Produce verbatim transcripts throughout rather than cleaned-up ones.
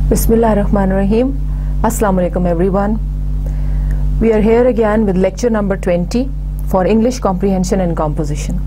Bismillahirrahmanirrahim. Assalamu alaikum everyone. We are here again with lecture number twenty for English comprehension and composition.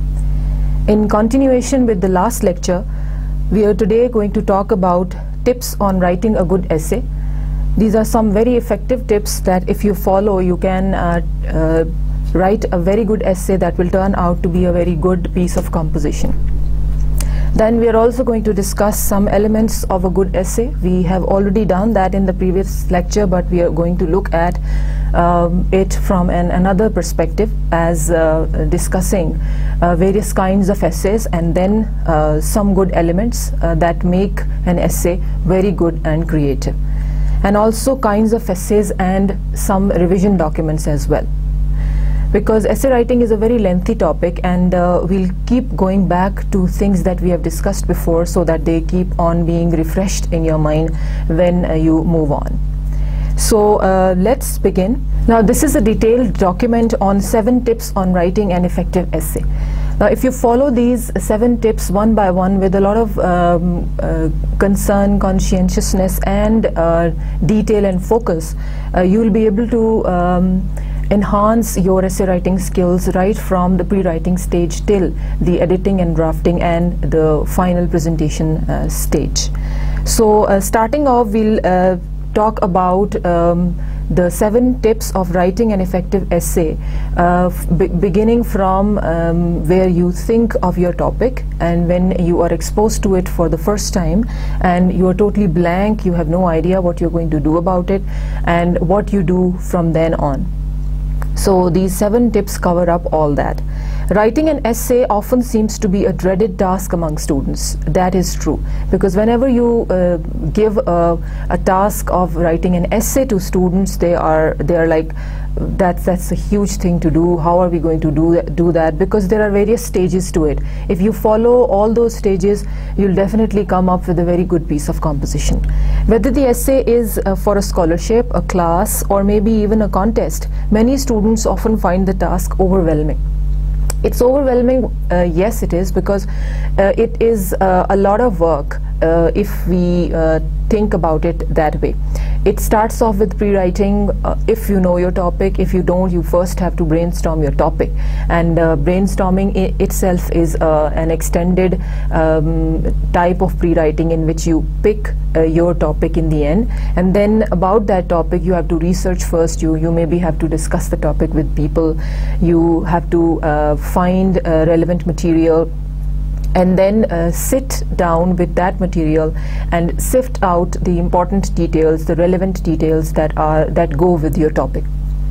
In continuation with the last lecture, we are today going to talk about tips on writing a good essay. These are some very effective tips that if you follow, you can uh, uh, write a very good essay that will turn out to be a very good piece of composition. Then we are also going to discuss some elements of a good essay. We have already done that in the previous lecture, but we are going to look at um, it from an, another perspective as uh, discussing uh, various kinds of essays and then uh, some good elements uh, that make an essay very good and creative. And also kinds of essays and some revision documents as well. Because essay writing is a very lengthy topic, and uh, we'll keep going back to things that we have discussed before so that they keep on being refreshed in your mind when uh, you move on. So uh, let's begin. Now this is a detailed document on seven tips on writing an effective essay. Now if you follow these seven tips one by one with a lot of um, uh, concern, conscientiousness and uh, detail and focus, uh, you will be able to um, enhance your essay writing skills right from the pre-writing stage till the editing and drafting and the final presentation uh, stage. So uh, starting off, we'll uh, talk about um, the seven tips of writing an effective essay, uh, be beginning from um, where you think of your topic and when you are exposed to it for the first time and you are totally blank, you have no idea what you're going to do about it and what you do from then on. So these seven tips cover up all that. Writing an essay often seems to be a dreaded task among students. That is true, because whenever you uh, give a, a task of writing an essay to students, they are they are like, that's that's a huge thing to do. How are we going to do that, do that? Because there are various stages to it. If you follow all those stages, you'll definitely come up with a very good piece of composition. Whether the essay is uh, for a scholarship, a class, or maybe even a contest, many students often find the task overwhelming. It's overwhelming, uh, yes it is, because uh, it is uh, a lot of work uh, if we uh, think about it that way. It starts off with pre-writing. Uh, if you know your topic, if you don't, you first have to brainstorm your topic, and uh, brainstorming I itself is uh, an extended um, type of pre-writing in which you pick uh, your topic in the end, and then about that topic you have to research first. You you maybe have to discuss the topic with people, you have to uh, find uh, relevant material, and then uh, sit down with that material and sift out the important details, the relevant details that are that go with your topic.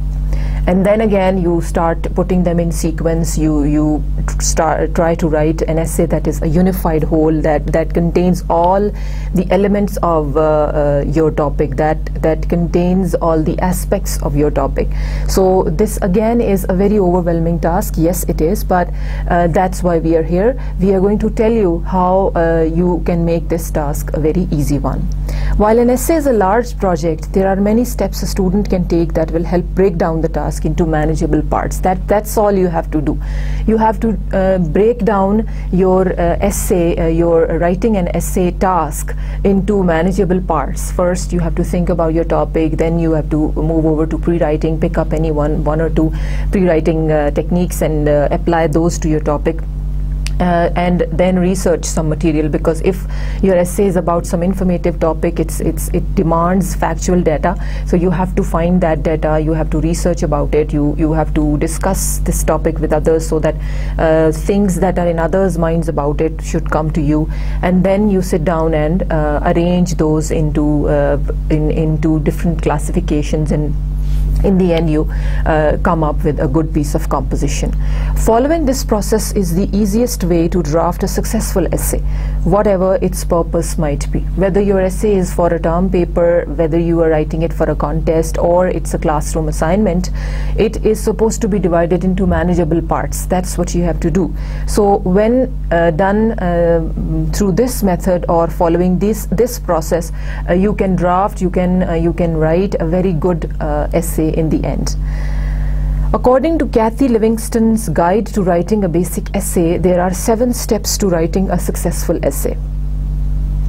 And then again you start putting them in sequence. You you start try to write an essay that is a unified whole, that that contains all the elements of uh, uh, your topic, that that contains all the aspects of your topic. So this again is a very overwhelming task. Yes it is, but uh, that's why we are here. We are going to tell you how uh, you can make this task a very easy one. While an essay is a large project, there are many steps a student can take that will help break down the task into manageable parts. That that's all you have to do. You have to uh, break down your uh, essay, uh, your writing an essay task into manageable parts. First you have to think about your topic, then you have to move over to pre-writing, pick up any one one or two pre-writing uh, techniques and uh, apply those to your topic. Uh, and then research some material, because if your essay is about some informative topic, it's it's it demands factual data, so you have to find that data, you have to research about it, you you have to discuss this topic with others so that uh, things that are in others' minds about it should come to you, and then you sit down and uh, arrange those into uh, in into different classifications, and in the end you uh, come up with a good piece of composition. Following this process is the easiest way to draft a successful essay, whatever its purpose might be. Whether your essay is for a term paper, whether you are writing it for a contest, or it's a classroom assignment, it is supposed to be divided into manageable parts. That's what you have to do. So when uh, done uh, through this method or following this this process, uh, you can draft, you can uh, you can write a very good uh, essay in the end. According to Cathy Livingston's Guide to Writing a Basic Essay, there are seven steps to writing a successful essay.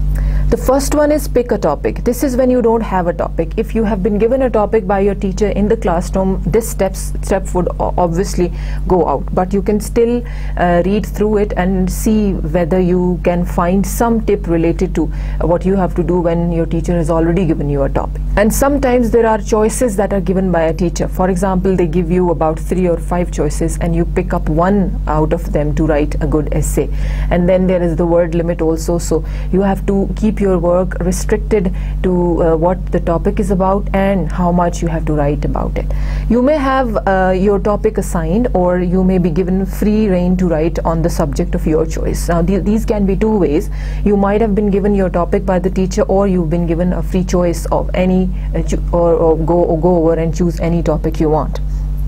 The first one is pick a topic. This is when you don't have a topic. If you have been given a topic by your teacher in the classroom, this steps, step would obviously go out. But you can still uh, read through it and see whether you can find some tip related to what you have to do when your teacher has already given you a topic. And sometimes there are choices that are given by a teacher. For example, they give you about three or five choices and you pick up one out of them to write a good essay. And then there is the word limit also, so you have to keep your work restricted to uh, what the topic is about and how much you have to write about it. You may have uh, your topic assigned, or you may be given free rein to write on the subject of your choice. Now th these can be two ways. You might have been given your topic by the teacher, or you've been given a free choice of any uh, or, or go or go over and choose any topic you want.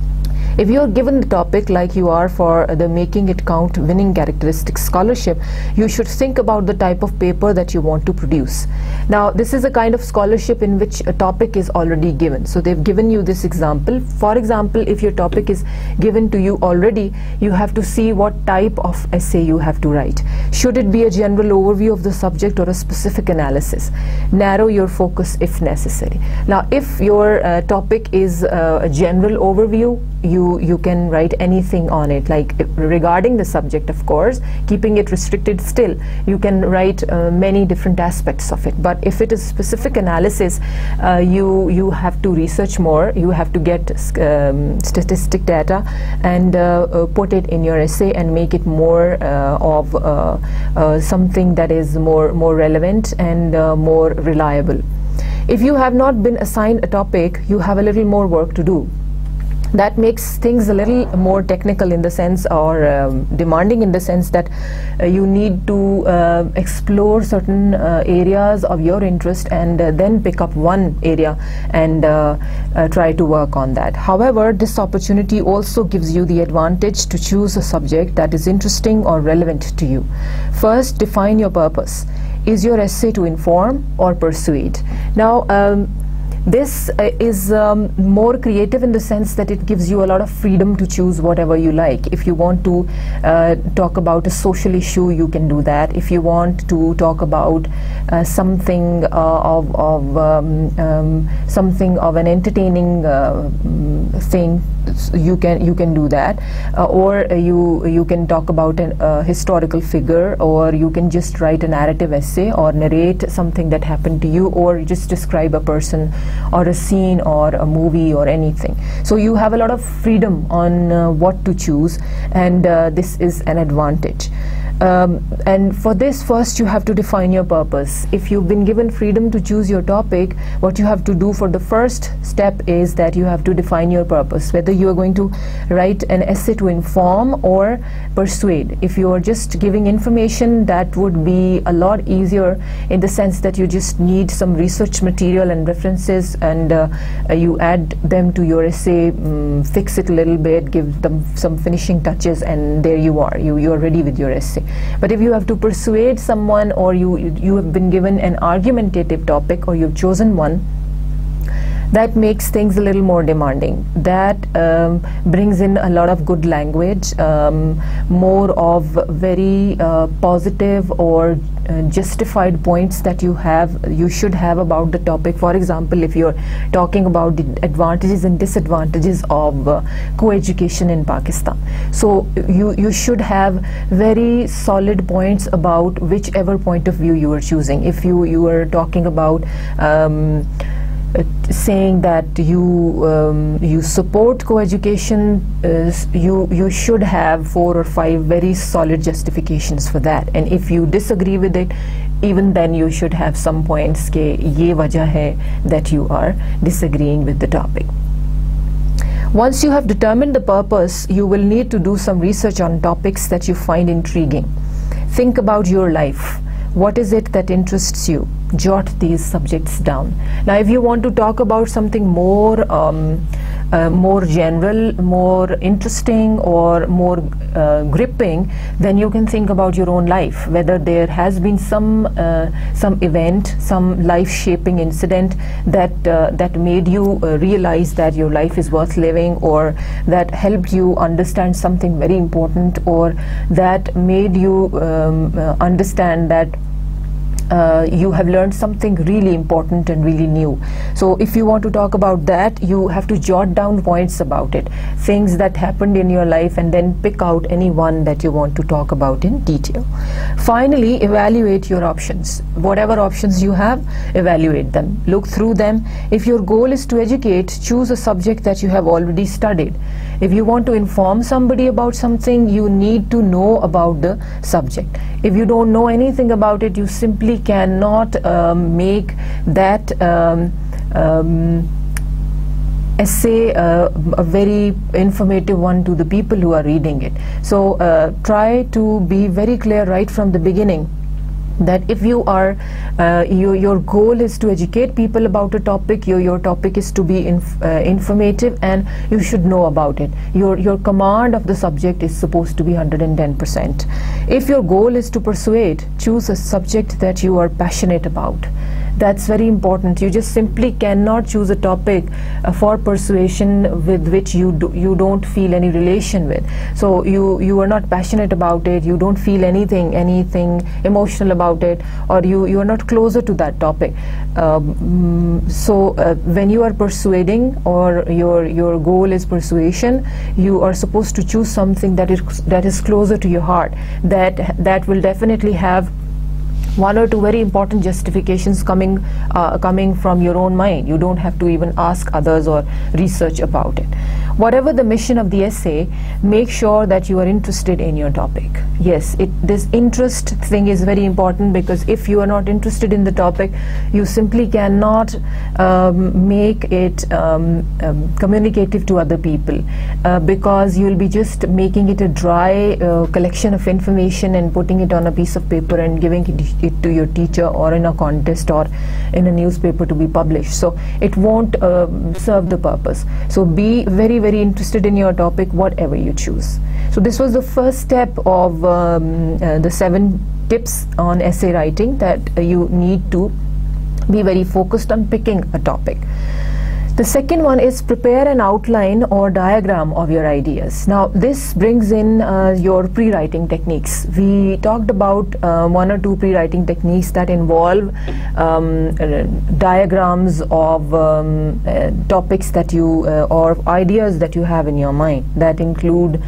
If you are given the topic like you are for the Making It Count Winning Characteristics Scholarship, you should think about the type of paper that you want to produce. Now, this is a kind of scholarship in which a topic is already given. So they've given you this example. For example, if your topic is given to you already, you have to see what type of essay you have to write. Should it be a general overview of the subject or a specific analysis? Narrow your focus if necessary. Now, if your uh, topic is uh, a general overview, you you can write anything on it, like regarding the subject, of course, keeping it restricted. Still you can write uh, many different aspects of it. But if it is specific analysis, uh, you you have to research more, you have to get um, statistic data and uh, uh, put it in your essay and make it more uh, of uh, uh, something that is more more relevant and uh, more reliable. If you have not been assigned a topic, you have a little more work to do. That makes things a little more technical in the sense, or um, demanding in the sense that uh, you need to uh, explore certain uh, areas of your interest and uh, then pick up one area and uh, uh, try to work on that. However, this opportunity also gives you the advantage to choose a subject that is interesting or relevant to you. First, define your purpose. Is your essay to inform or persuade? Now, um, This uh, is um, more creative in the sense that it gives you a lot of freedom to choose whatever you like. If you want to uh, talk about a social issue, you can do that. If you want to talk about uh, something uh, of, of um, um, something of an entertaining uh, thing, you can you can do that. Uh, or uh, you you can talk about a uh, historical figure, or you can just write a narrative essay or narrate something that happened to you, or just describe a person or a scene or a movie or anything. So you have a lot of freedom on uh, what to choose, and uh, this is an advantage. Um, and for this, first you have to define your purpose. If you've been given freedom to choose your topic, what you have to do for the first step is that you have to define your purpose, whether you are going to write an essay to inform or persuade. If you are just giving information, that would be a lot easier in the sense that you just need some research material and references, and uh, uh, you add them to your essay, um, fix it a little bit, give them some finishing touches, and there you are, you, you are ready with your essay. But if you have to persuade someone, or you, you have been given an argumentative topic, or you've chosen one, that makes things a little more demanding. That um, brings in a lot of good language, um, more of very uh, positive or uh, justified points that you have, you should have about the topic. For example, if you're talking about the advantages and disadvantages of uh, co-education in Pakistan, so you you should have very solid points about whichever point of view you are choosing. If you you are talking about um, Uh, saying that you um, you support co-education, uh, you you should have four or five very solid justifications for that. And if you disagree with it, even then you should have some points ke ye wajah hai that you are disagreeing with the topic. Once you have determined the purpose, you will need to do some research on topics that you find intriguing. Think about your life. What is it that interests you? Jot these subjects down. Now, if you want to talk about something more um, uh, more general, more interesting, or more uh, gripping, then you can think about your own life, whether there has been some uh, some event, some life-shaping incident that uh, that made you uh, realize that your life is worth living, or that helped you understand something very important, or that made you um, uh, understand that uh, you have learned something really important and really new. So if you want to talk about that, you have to jot down points about it, things that happened in your life, and then pick out any one that you want to talk about in detail. Finally, evaluate your options. Whatever options you have, evaluate them, look through them. If your goal is to educate, choose a subject that you have already studied. If you want to inform somebody about something, you need to know about the subject. If you don't know anything about it, you simply cannot um, make that um, um, essay uh, a very informative one to the people who are reading it. So uh, try to be very clear right from the beginning that if you are uh, you, your goal is to educate people about a topic, your, your topic is to be inf uh, informative, and you should know about it. Your, your command of the subject is supposed to be one hundred ten percent. If your goal is to persuade, choose a subject that you are passionate about. That's very important. You just simply cannot choose a topic uh, for persuasion with which you do, you don't feel any relation with. So you you are not passionate about it, you don't feel anything anything emotional about it, or you you are not closer to that topic. Um, so uh, when you are persuading, or your your goal is persuasion, you are supposed to choose something that is that is closer to your heart, that that will definitely have one or two very important justifications coming uh, coming from your own mind. You don't have to even ask others or research about it. Whatever the mission of the essay, make sure that you are interested in your topic. Yes, it, this interest thing is very important, because if you are not interested in the topic, you simply cannot um, make it um, um, communicative to other people, uh, because you will be just making it a dry uh, collection of information and putting it on a piece of paper and giving it, it to your teacher, or in a contest, or in a newspaper to be published. So it won't uh, serve the purpose. So be very very interested in your topic, whatever you choose. So this was the first step of um, uh, the seven tips on essay writing, that uh, you need to be very focused on picking a topic. The second one is prepare an outline or diagram of your ideas. Now this brings in uh, your pre-writing techniques. We talked about uh, one or two pre-writing techniques that involve um, uh, diagrams of um, uh, topics that you uh, or ideas that you have in your mind, that include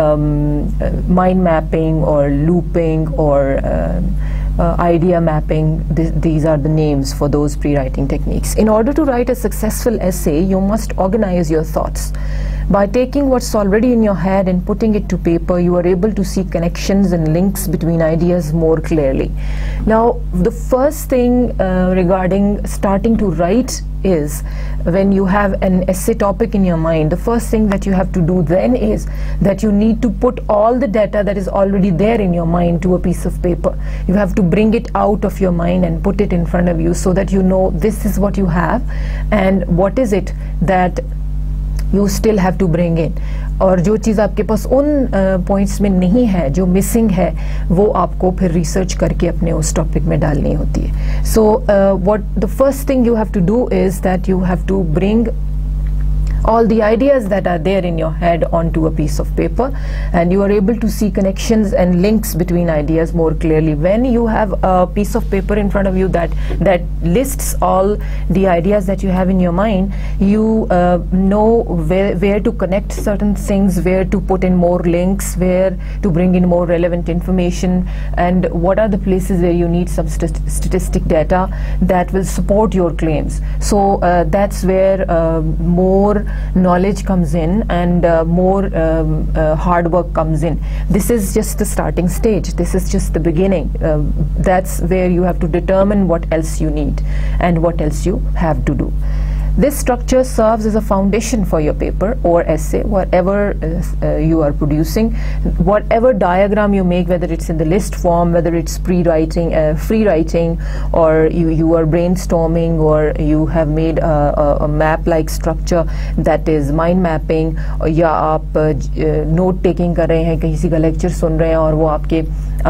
um, uh, mind mapping or looping or uh, Uh, idea mapping. Th these are the names for those pre-writing techniques. In order to write a successful essay, you must organize your thoughts. By taking what's already in your head and putting it to paper, you are able to see connections and links between ideas more clearly. Now, the first thing uh, regarding starting to write is, when you have an essay topic in your mind, the first thing that you have to do then is that you need to put all the data that is already there in your mind to a piece of paper. You have to bring it out of your mind and put it in front of you, so that you know this is what you have and what is it that you still have to bring in. और जो चीज़ आपके पास उन points में नहीं है, जो missing है, वो आपको फिर रिसर्च करके अपने उस टॉपिक में डालनी होती है. So what the first thing you have to do is that you have to bring all the ideas that are there in your head onto a piece of paper, and you are able to see connections and links between ideas more clearly. When you have a piece of paper in front of you that that lists all the ideas that you have in your mind, you uh, know where, where to connect certain things, where to put in more links, where to bring in more relevant information, and what are the places where you need some st statistic data that will support your claims. So uh, that's where uh, more knowledge comes in, and uh, more um, uh, hard work comes in. This is just the starting stage. This is just the beginning. Uh, that's where you have to determine what else you need and what else you have to do. This structure serves as a foundation for your paper or essay, whatever uh, uh, you are producing. Whatever diagram you make, whether it's in the list form, whether it's pre-writing, uh, free writing, or you, you are brainstorming, or you have made a, a, a map-like structure that is mind mapping, या आप note taking कर रहे हैं, किसी का lecture सुन रहे हैं और वो आपके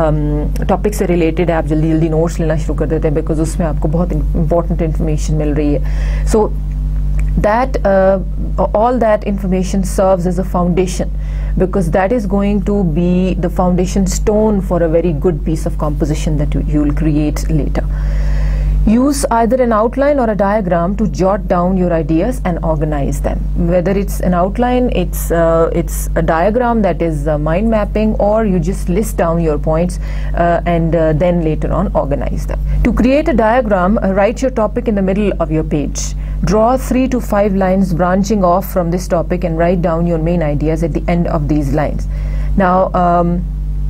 टॉपिक um, से रिलेटेड है, आप जल्दी जल्दी नोट्स लेना शुरू कर देते हैं, बिकॉज उसमें आपको बहुत इंपॉर्टेंट इन्फॉर्मेशन मिल रही है. सो that uh, all that information serves as a foundation because that is going to be the foundation stone for a very good piece of composition that you, you will create later. Use either an outline or a diagram to jot down your ideas and organize them. Whether it's an outline, it's uh, it's a diagram, that is uh, mind mapping, or you just list down your points uh, and uh, then later on organize them. To create a diagram, uh, write your topic in the middle of your page. Draw three to five lines branching off from this topic and write down your main ideas at the end of these lines. Now, um,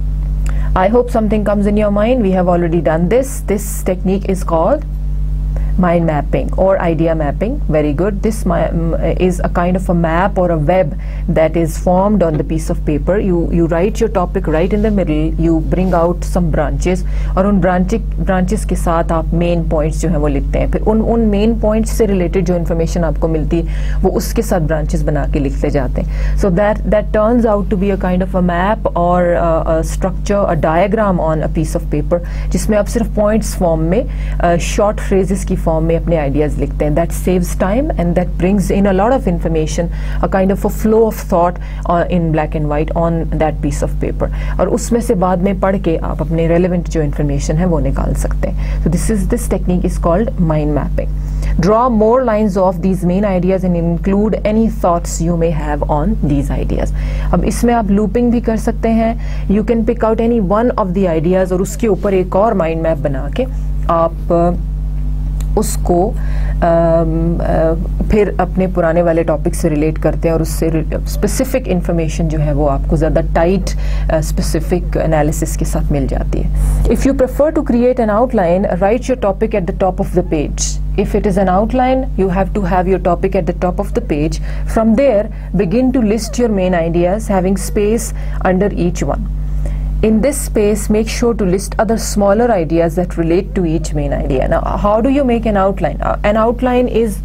I hope something comes in your mind. We have already done this. This technique is called mind mapping or idea mapping. Very good. This um, is a kind of a map or a web that is formed on the piece of paper. You you write your topic right in the middle. You bring out some branches और उन branches branches के साथ आप main points जो हैं वो लिखते हैं. फिर उन उन main points से related जो information आपको मिलती है वो उसके साथ branches बना के लिखते जाते हैं. So that that turns out to be a kind of a map or a, a structure, a diagram on a piece of paper जिसमें आप सिर्फ points form में uh, short phrases की form में अपने ideas लिखते हैं. That saves time and that brings in a lot of information, a kind of a flow of thought uh, in black and white on that piece of paper. और उसमें से बाद में पढ़ के आप अपने relevant जो information है वो निकाल सकते हैं. So this is this technique is called mind mapping. Draw more lines of these main ideas and include any thoughts you may have on these ideas. अब इसमें आप looping भी कर सकते हैं. You can pick out any one of the ideas और उसके ऊपर एक और mind map बना के आप उसको आ, आ, फिर अपने पुराने वाले टॉपिक से रिलेट करते हैं और उससे स्पेसिफिक इंफॉर्मेशन जो है वो आपको ज़्यादा टाइट स्पेसिफिक एनालिसिस के साथ मिल जाती है. If you prefer to create an outline, write your topic at the top of the page. If it is an outline, you have to have your topic at the top of the page. From there, begin to list your main ideas, having space under each one. In this space, make sure to list other smaller ideas that relate to each main idea. Now, how do you make an outline? Uh, an outline is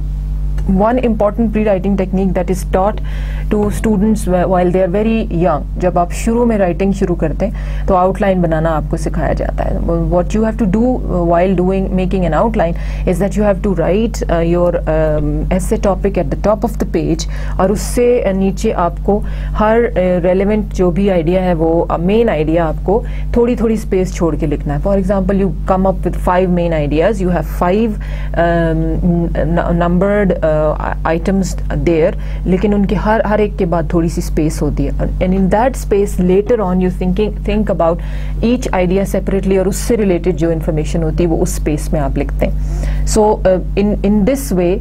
one important pre-writing technique that is taught to students while they are very young. जब आप शुरू में writing शुरू करते हैं तो outline बनाना आपको सिखाया जाता है. What you have to do while doing making an outline is that you have to write uh, your um, essay topic at the top of the page और उससे नीचे आपको हर uh, relevant जो भी idea है वो uh, main idea आपको थोड़ी थोड़ी space छोड़ के लिखना है. For example, you come up with five main ideas. You have five um, numbered uh, items there, लेकिन उनके हर हर एक के बाद थोड़ी सी स्पेस होती है. And in that space later on you thinking think about each idea separately और उससे रिलेटेड जो इन्फॉर्मेशन होती है वो उस स्पेस में आप लिखते हैं. So in in this way,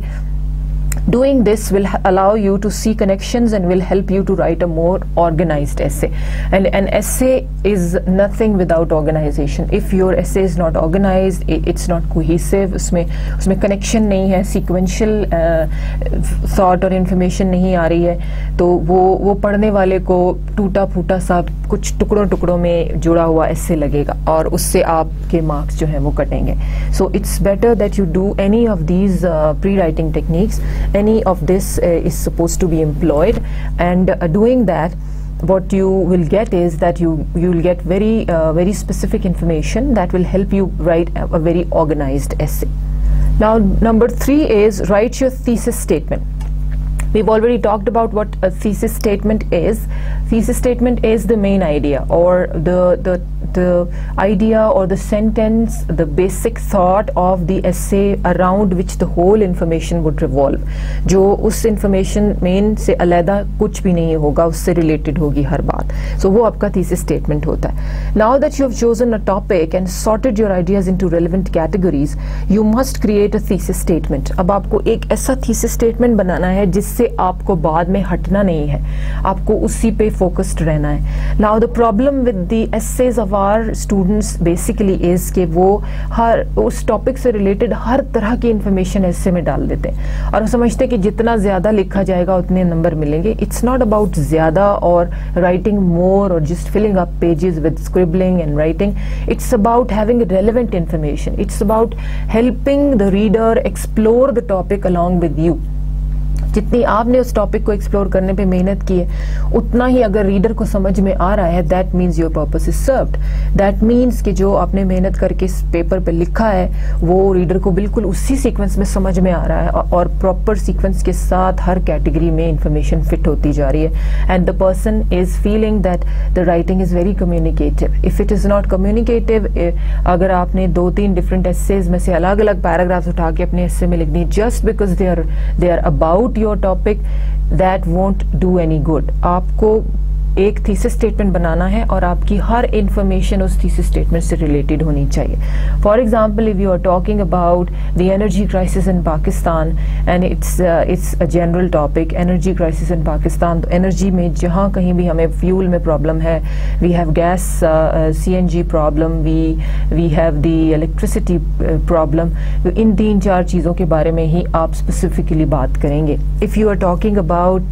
doing this will allow you to see connections and will help you to write a more organized essay. And an essay is nothing without organization. If your essay is not organized, it's not cohesive, उसमें उसमें connection नहीं है, sequential uh, thought और information नहीं आ रही है, तो वो वो पढ़ने वाले को टूटा फूटा सा कुछ टुकड़ों टुकड़ों में जुड़ा हुआ essay लगेगा और उससे आपके marks जो हैं वो कटेंगे. So it's better that you do any of these uh, pre-writing techniques. Any of this uh, is supposed to be employed, and uh, doing that, what you will get is that you you will get very uh, very specific information that will help you write a, a very organized essay. Now, number three is write your thesis statement. We've already talked about what a thesis statement is. Thesis statement is the main idea or the the the idea or the sentence, the basic thought of the essay around which the whole information would revolve. जो उस information main से अलग कुछ भी नहीं होगा, उससे related होगी हर बात. So वो आपका thesis statement होता है. Now that you have chosen a topic and sorted your ideas into relevant categories, you must create a thesis statement. अब आपको एक ऐसा thesis statement बनाना है जिससे से आपको बाद में हटना नहीं है, आपको उसी पे फोकस्ड रहना है. Now the problem with the essays of our students basically is कि वो हर उस टॉपिक से रिलेटेड हर तरह की इंफॉर्मेशन एसे में डाल देते हैं और समझते हैं कि जितना ज़्यादा लिखा जाएगा उतने नंबर मिलेंगे. इट्स नॉट अबाउट ज़्यादा और राइटिंग मोर और just filling up pages with scribbling and writing. It's about having relevant information. It's about helping the reader explore the topic along with you. जितनी आपने उस टॉपिक को explore करने पे मेहनत की है उतना ही अगर रीडर को समझ में आ रहा है, that means your purpose is served. That means कि जो आपने मेहनत करके इस पेपर पे लिखा है वो रीडर को बिल्कुल उसी सीक्वेंस में समझ में आ रहा है और प्रॉपर सीक्वेंस के साथ हर कैटेगरी में इंफॉर्मेशन फिट होती जा रही है। And the person is feeling that the writing is very communicative. If it is not communicative, अगर आपने दो तीन डिफरेंट एसेज में से अलग अलग पैराग्राफ्स उठा के अपने एसे में लिख दी just because they are they are about your topic, that won't do any good. आपको एक थीसिस स्टेटमेंट बनाना है और आपकी हर इंफॉर्मेशन उस थीसिस स्टेटमेंट से रिलेटेड होनी चाहिए। For example, if you are talking about the energy crisis in Pakistan and it's it's a general topic, energy crisis in Pakistan, तो एनर्जी में जहाँ कहीं भी हमें फ्यूल में प्रॉब्लम है, we have gas C N G problem, we we have the electricity problem, तो इन तीन चार चीज़ों के बारे में ही आप स्पेसिफिकली बात करेंगे। If you are talking about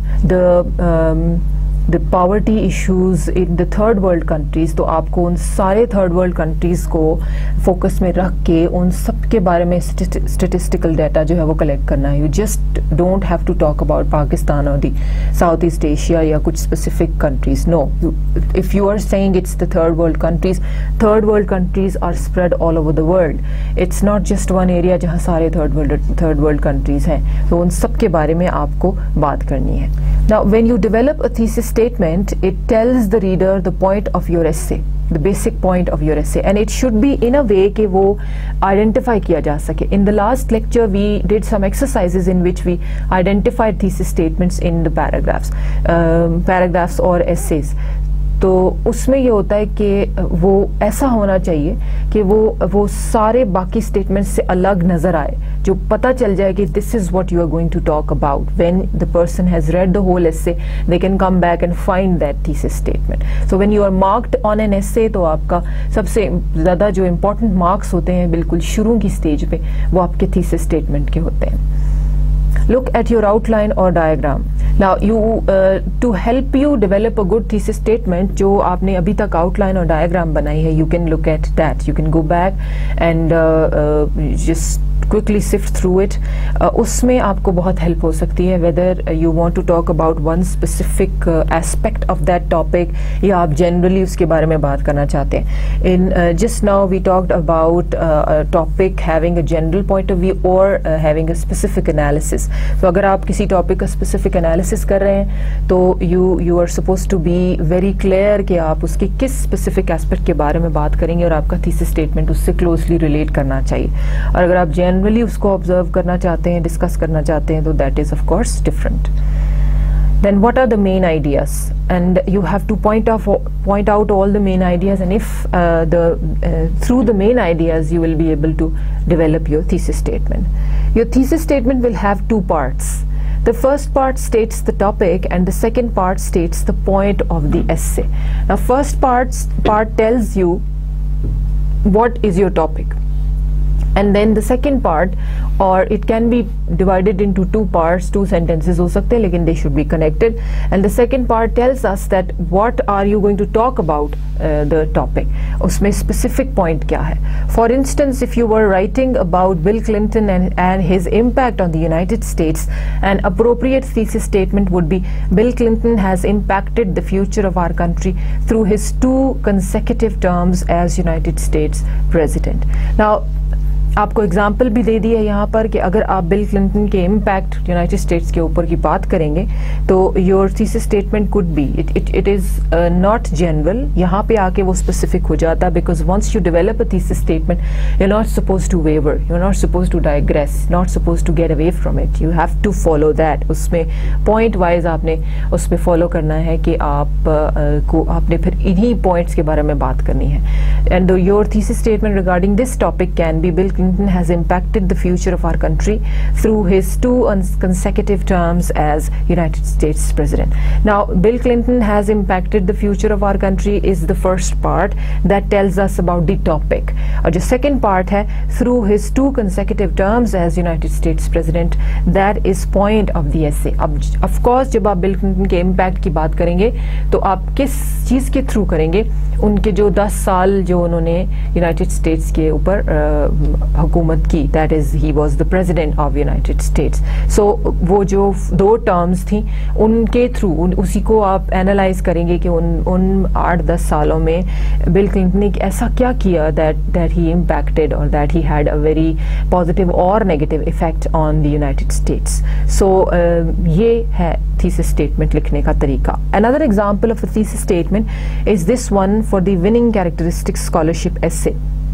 the the poverty issues in the third world countries, तो आपको उन सारे थर्ड वर्ल्ड कंट्रीज को फोकस में रख के उन सब के बारे में स्टेटिस्टिकल डाटा जो है वो कलेक्ट करना है। You just don't have to talk about Pakistan और द साउथ ईस्ट एशिया या कुछ specific countries. No, if you are saying it's the third world countries, third world countries are spread all over the world. It's not just one area जहाँ सारे third world third world countries हैं, तो उन सब के बारे में आपको बात करनी है। Now, when you develop a thesis statement, it tells the reader the point of your essay, the basic point of your essay, and it should be in a way कि वो identify किया जा सके. In the last lecture, we did some exercises in which we identified thesis statements in the paragraphs, um, paragraphs or essays. तो उसमें ये होता है कि वो ऐसा होना चाहिए कि वो वो सारे बाकी स्टेटमेंट्स से अलग नज़र आए, जो पता चल जाए कि this is what you are going to talk about. When the person has read the whole essay, they can come back and find that thesis statement. So when you are marked on an essay, तो आपका सबसे ज़्यादा जो important marks होते हैं बिल्कुल शुरू की स्टेज पे, वो आपके थीसिस स्टेटमेंट के होते हैं। Look at your outline or diagram. Now, you uh, to help you develop a good thesis statement, जो आपने अभी तक outline और diagram बनाई है, you can look at that. You can go back and uh, uh, just quickly sift through it. uh, उसमें आपको बहुत help हो सकती है, whether uh, you want to talk about one specific uh, aspect of that topic या आप generally उसके बारे में बात करना चाहते हैं। In uh, just now we talked about uh, a topic having a general point of view or uh, having a specific analysis. तो अगर आप किसी टॉपिक का स्पेसिफिक एनालिसिस कर रहे हैं तो you you are suppose to be very clear कि आप उसके किस स्पेसिफिक एस्पेक्ट के बारे में बात करेंगे और आपका थीसिस स्टेटमेंट उससे क्लोजली रिलेट करना चाहिए। और अगर आप जनरली उसको ऑब्जर्व करना चाहते हैं, डिस्कस करना चाहते हैं, तो that is of course different. Then what are the main ideas? And you have to point out point out all the main ideas, and if uh, the uh, through the main ideas you will be able to develop your thesis statement. Your thesis statement will have two parts. The first part states the topic and the second part states the point of the essay. Now, first part part tells you what is your topic, and then the second part, or it can be divided into two parts, two sentences हो सकते हैं, लेकिन they should be connected. And the second part tells us that what are you going to talk about uh, the topic. उसमें specific point क्या है. For instance, if you were writing about Bill Clinton and, and his impact on the United States, an appropriate thesis statement would be Bill Clinton has impacted the future of our country through his two consecutive terms as United States President. Now, आपको example भी दे दी है यहाँ पर कि अगर आप बिल क्लिंटन के इम्पैक्ट यूनाइटेड स्टेट्स के ऊपर की बात करेंगे तो your thesis statement could be it it it is not general. यहाँ पे आके वो स्पेसिफिक हो जाता है, because once you develop a thesis statement you are not suppose to waver, you are not suppose to digress, not suppose to get away from it, you have to follow that. उसमें point wise आपने उस पर follow करना है कि आप uh, को आपने फिर इन्हीं पॉइंट्स के बारे में बात करनी है। And your thesis statement regarding this topic can be Bill Clinton has impacted the future of our country through his two consecutive terms as United States President. Now, Bill Clinton has impacted the future of our country is the first part that tells us about the topic. और जो second part है through his two consecutive terms as United States President, that is point of the essay. अब of course जब आप Bill Clinton के impact की बात करेंगे तो आप किस चीज़ के थ्रू करेंगे, उनके जो दस साल जो उन्होंने यूनाइटेड स्टेट्स के ऊपर हुकूमत की, that is he was the president of United States. So वो जो दो टर्म्स थी उनके थ्रू उन, उसी को आप एनालाइज करेंगे कि उन उन आठ दस सालों में बिल क्लिंटन ने ऐसा क्या किया दैट दैट ही इम्पैक्टेड और that he had a very positive और negative effect on the United States. So ये है thesis statement लिखने का तरीका. Another example of a thesis statement is this one for the winning characteristics scholarship essay.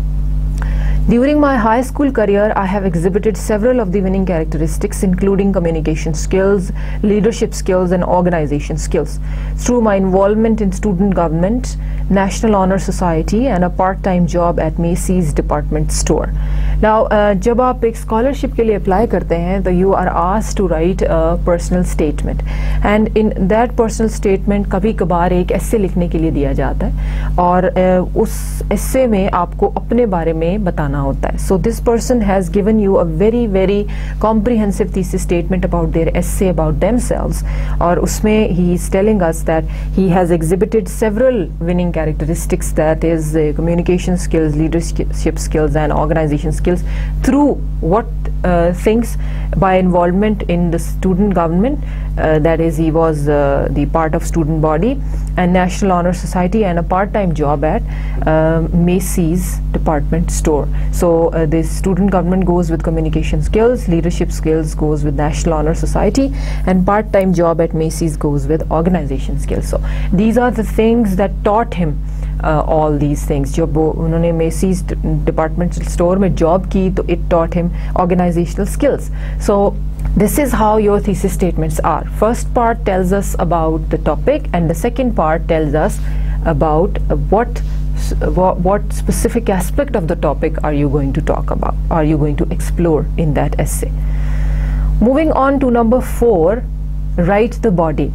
During my high school career, I have exhibited several of the winning characteristics, including communication skills, leadership skills, and organization skills, through my involvement in student government, National Honor Society, and a part-time job at Macy's department store. Now, uh, जब आप एक scholarship के लिए apply करते हैं, तो you are asked to write a personal statement, and in that personal statement कभी कभार एक essay लिखने के लिए दिया जाता है, और uh, उस essay में आपको अपने बारे में बताना होता है. So this person has given you a very very comprehensive thesis statement about their essay about themselves, और उसमें he is telling us that he has exhibited several winning characteristics, that is uh, communication skills, leadership skills, and organization skills through what uh, things by involvement in the student government, uh, that is he was uh, the part of student body and National Honor Society, and a part-time job at uh, Macy's department store. So uh, this student government goes with communication skills, leadership skills goes with National Honor Society, and part-time job at Macy's goes with organization skills. So these are the things that taught him uh, all these things. जब वो उन्होंने Macy's department store में job की, तो it taught him organizational skills. So this is how your thesis statements are. First part tells us about the topic, and the second part tells us about uh, what What, what specific aspect of the topic are you going to talk about, are you going to explore in that essay. Moving on to number four, write the body.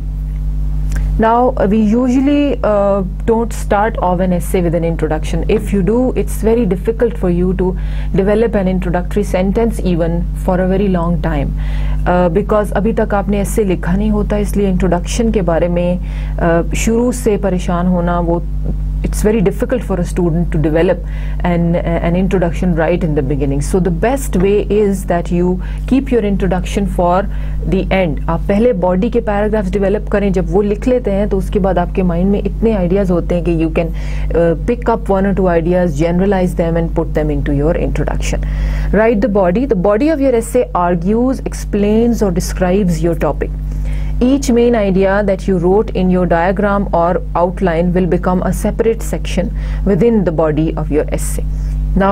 Now uh, we usually uh, don't start off an essay with an introduction. If you do, it's very difficult for you to develop an introductory sentence even for a very long time, uh, because अभी तक आपने essay लिखा नहीं होता, इसलिए introduction के बारे में uh, शुरू से परेशान होना, वो it's very difficult for a student to develop an an introduction right in the beginning. So the best way is that you keep your introduction for the end. आप पहले body के paragraphs develop करें. जब वो लिख लेते हैं तो उसके बाद आपके mind में इतने ideas होते हैं कि you can uh, pick up one or two ideas, generalize them, and put them into your introduction. Write the body. The body of your essay argues, explains, or describes your topic. Each main idea that you wrote in your diagram or outline will become a separate section within the body of your essay. Now,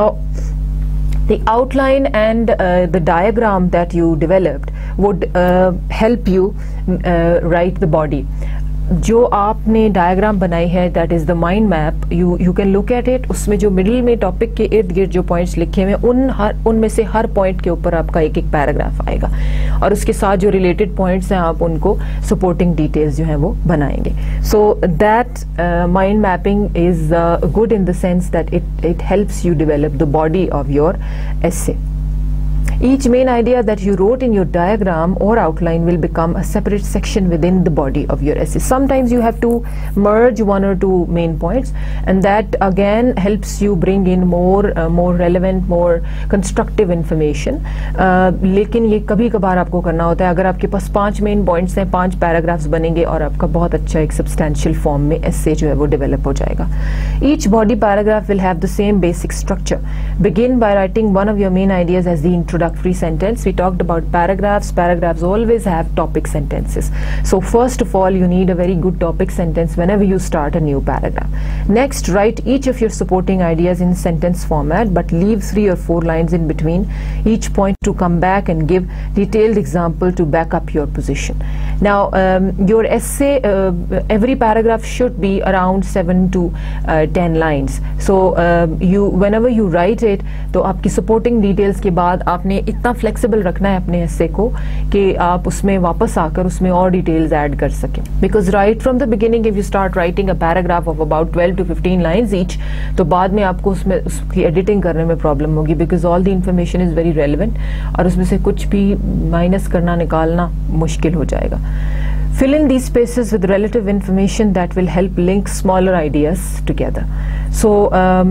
the outline and uh, the diagram that you developed would uh, help you uh, write the body. जो आपने diagram बनाई है, that is the mind map, you you can look at it. उसमें जो middle में topic के इर्द गिर्द जो पॉइंट्स लिखे हुए हैं, उन हर उनमें से हर पॉइंट के ऊपर आपका एक एक पैराग्राफ आएगा, और उसके साथ जो रिलेटेड पॉइंट्स हैं आप उनको सपोर्टिंग डिटेल्स जो हैं वो बनाएंगे. So that mind mapping is good in the sense that it it helps you develop the body of your essay. Each main idea that you wrote in your diagram or outline will become a separate section within the body of your essay. Sometimes you have to merge one or two main points, and that again helps you bring in more uh, more relevant, more constructive information. uh, लेकिन ये कभी कभार आपको करना होता है. अगर आपके पास पांच मेन पॉइंट्स हैं, पांच पैराग्राफ्स बनेंगे और आपका बहुत अच्छा एक सब्सटैंशियल फॉर्म में essay जो है वो डेवलप हो जाएगा. Each body paragraph will have the same basic structure. Begin by writing one of your main ideas as the introduction. Free sentence. We talked about paragraphs. Paragraphs always have topic sentences. So first of all, you need a very good topic sentence whenever you start a new paragraph. Next, write each of your supporting ideas in sentence format, but leave three or four lines in between each point to come back and give detailed example to back up your position. Now, um, your essay, uh, every paragraph should be around seven to uh, ten lines. So uh, you, whenever you write it, तो आपकी supporting details के बाद आपने इतना flexible रखना है अपने essay को कि आप उसमें वापस आकर उसमें और डिटेल्स ऐड कर सकें. Because right from the beginning if you start writing a paragraph of about twelve to fifteen lines each, तो बाद में आपको उसमें उसकी एडिटिंग करने में प्रॉब्लम होगी, because all the information is very relevant, और उसमें से कुछ भी माइनस करना निकालना मुश्किल हो जाएगा. Fill in these spaces with relative information that will help link smaller ideas together. So um,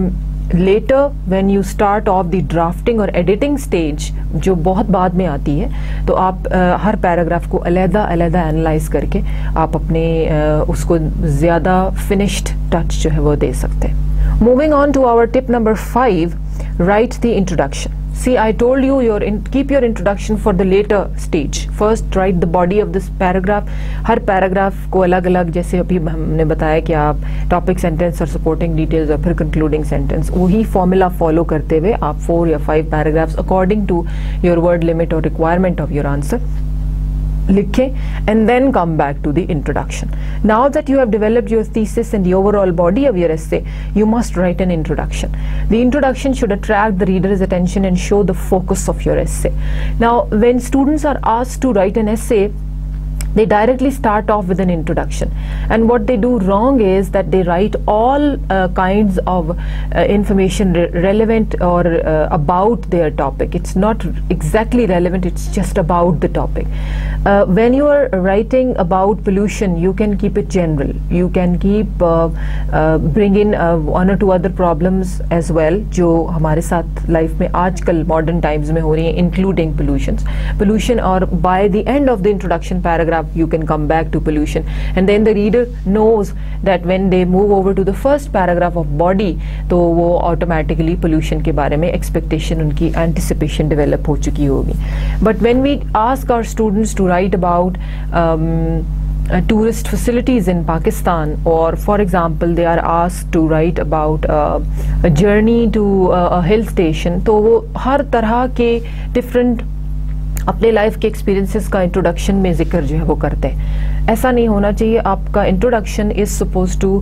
later when you start off the drafting or editing stage, जो बहुत बाद में आती है, तो आप uh, हर पैराग्राफ को अलहदा अलहदा एनालाइज करके आप अपने uh, उसको ज़्यादा फिनिश्ड टच जो है वो दे सकते हैं. Moving on to our tip number five, write the introduction. See, I told you your in, keep your introduction for the later stage. First, write the body of this paragraph. हर paragraph को अलग अलग, जैसे अभी हमने बताया कि आप टॉपिक सेंटेंस और सपोर्टिंग डिटेल्स और फिर कंक्लूडिंग सेंटेंस, वही फॉर्मूला फॉलो करते हुए आप फोर या five paragraphs according to your word limit और रिक्वायरमेंट ऑफ योर आंसर लिखें and then come back to the introduction. Now that you have developed your thesis and the overall body of your essay, you must write an introduction. The introduction should attract the reader's attention and show the focus of your essay. Now, when students are asked to write an essay, they directly start off with an introduction, and what they do wrong is that they write all uh, kinds of uh, information re relevant or uh, about their topic. It's not exactly relevant, it's just about the topic. Uh, when you are writing about pollution, you can keep it general, you can keep uh, uh, bring in uh, one or two other problems as well जो हमारे साथ life में आजकल modern times में हो रही हैं, including pollutions pollution और by the end of the introduction paragraph you can come back to pollution, and then the reader knows that when they move over to the first paragraph of body, तो वो automatically pollution के बारे में expectation, उनकी anticipation develop हो चुकी होगी. But when we ask our students to write about um, Uh, tourist facilities in Pakistan, or for example they are asked to write about uh, a journey to uh, a hill station, तो वो हर तरह के different अपने life के experiences का introduction में जिक्र जो है वो करते हैं. ऐसा नहीं होना चाहिए. आपका introduction is suppose to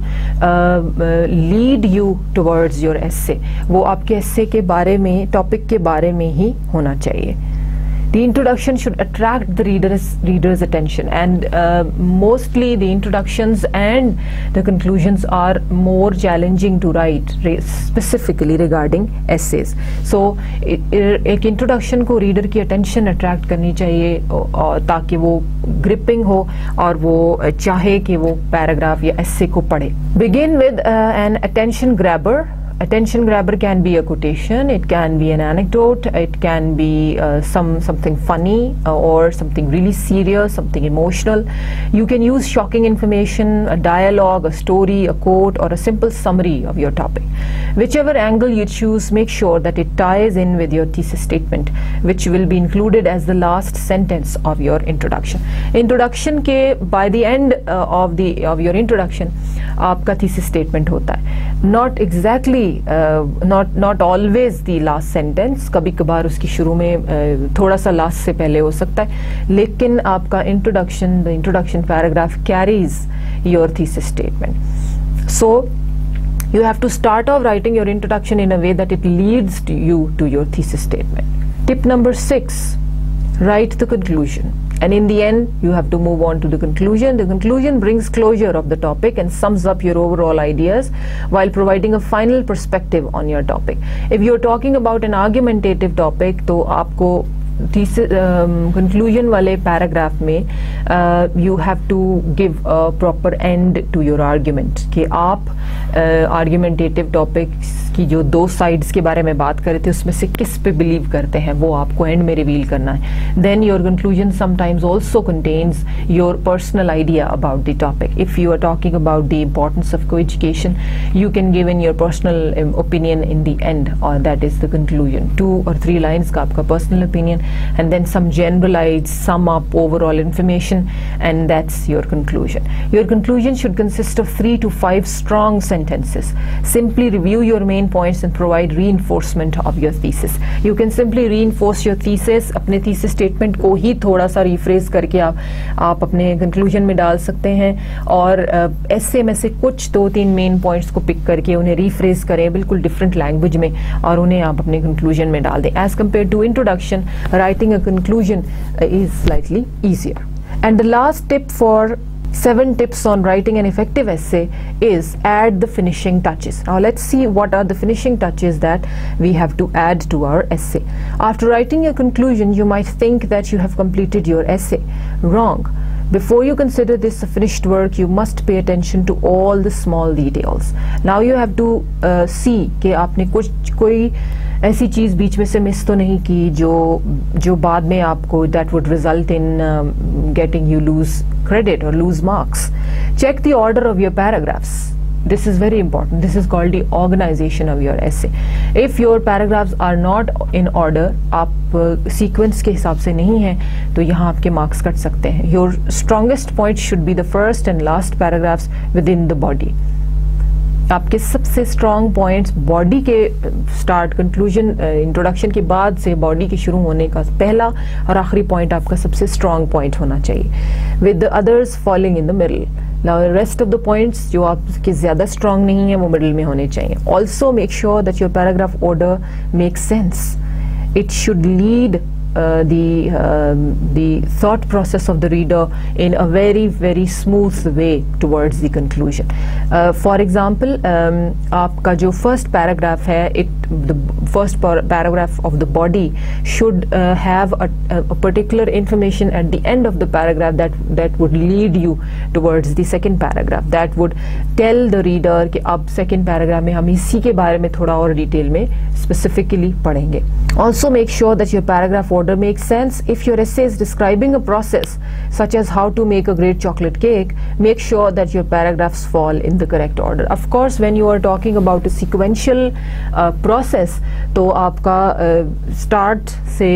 lead you towards your essay. वो आपके एस्से के बारे में, टॉपिक के बारे में ही होना चाहिए. The introduction should attract the reader's reader's attention, and uh, mostly the introductions and the conclusions are more challenging to write, specifically regarding essays. So एक introduction को reader की attention attract करनी चाहिए ताकि वो gripping हो और वो चाहे कि वो paragraph या essay को पढ़े. Begin with uh, an attention grabber. Attention grabber can be a quotation, it can be an anecdote, it can be uh, some something funny uh, or something really serious, something emotional. You can use shocking information, a dialogue, a story, a quote, or a simple summary of your topic. Whichever angle you choose, make sure that it ties in with your thesis statement, which will be included as the last sentence of your introduction. Introduction के by the end uh, of the of your introduction, आपका thesis statement होता है. Not exactly Uh, not not always the last sentence. कभी कभार उसकी शुरू में uh, थोड़ा सा लास्ट से पहले हो सकता है, लेकिन आपका introduction, the introduction paragraph carries your thesis statement. So you have to start off writing your introduction in a way that it leads to you to your thesis statement. Tip number six, write the conclusion. And in the end, you have to move on to the conclusion. The conclusion brings closure of the topic and sums up your overall ideas while providing a final perspective on your topic. If you're talking about an argumentative topic, तो आपको conclusion वाले paragraph में uh, you have to give a proper end to your argument कि आप uh, argumentative topics की जो दो sides के बारे में बात कर रहे थे उसमें से किस पे believe करते हैं वो आपको end में reveal करना है. Then your conclusion sometimes also contains your personal idea about the topic. If you are talking about the importance of co-education, you can give in your personal um, opinion in the end, or that is the conclusion. Two or three lines का आपका personal opinion, and then some generalized sum up overall information, and that's your conclusion. Your conclusion should consist of three to five strong sentences. Simply review your main points and provide reinforcement of your thesis. You can simply reinforce your thesis. अपने thesis statement को ही थोड़ा सा rephrase करके आप आप अपने conclusion में डाल सकते हैं, और essay में से कुछ दो तीन main points को pick करके उन्हें rephrase करें बिल्कुल different language में, और उन्हें आप अपने conclusion में डाल दें. As compared to introduction, writing a conclusion is slightly easier. And the last tip for seven tips on writing an effective essay is add the finishing touches. Now let's see what are the finishing touches that we have to add to our essay. After writing a conclusion, you might think that you have completed your essay. Wrong. Before you consider this a finished work, you must pay attention to all the small details. Now you have to uh, see कि आपने कुछ कोई ऐसी चीज़ बीच में से miss तो नहीं की जो जो बाद में आपको that would result in um, getting you lose credit or lose marks. Check the order of your paragraphs. This is very important. This is called the organization of your essay. If your paragraphs are not in order, आप sequence के हिसाब से नहीं हैं, तो यहाँ आपके marks cut सकते हैं. Your strongest point should be the first and last paragraphs within the body. आपके सबसे strong points body के start conclusion introduction के बाद से body के शुरू होने का पहला और आखिरी point आपका सबसे strong point होना चाहिए, with the others falling in the middle. Now the rest of the points जो आपके ज़्यादा strong नहीं है वो middle में होने चाहिए. Also make sure that your paragraph order makes sense. It should lead Uh, the uh, the thought process of the reader in a very very smooth way towards the conclusion. Uh, for example, um, आपका जो first paragraph है, it the first par paragraph of the body should uh, have a, a particular information at the end of the paragraph that that would lead you towards the second paragraph. That would tell the reader कि अब second paragraph में हम इसी के बारे में थोड़ा और detail में specifically पढ़ेंगे. Also make sure that your paragraph order makes sense. If your essay is describing a process such as how to make a great chocolate cake, make sure that your paragraphs fall in the correct order. Of course, when you are talking about a sequential uh, process, तो आपका uh, start से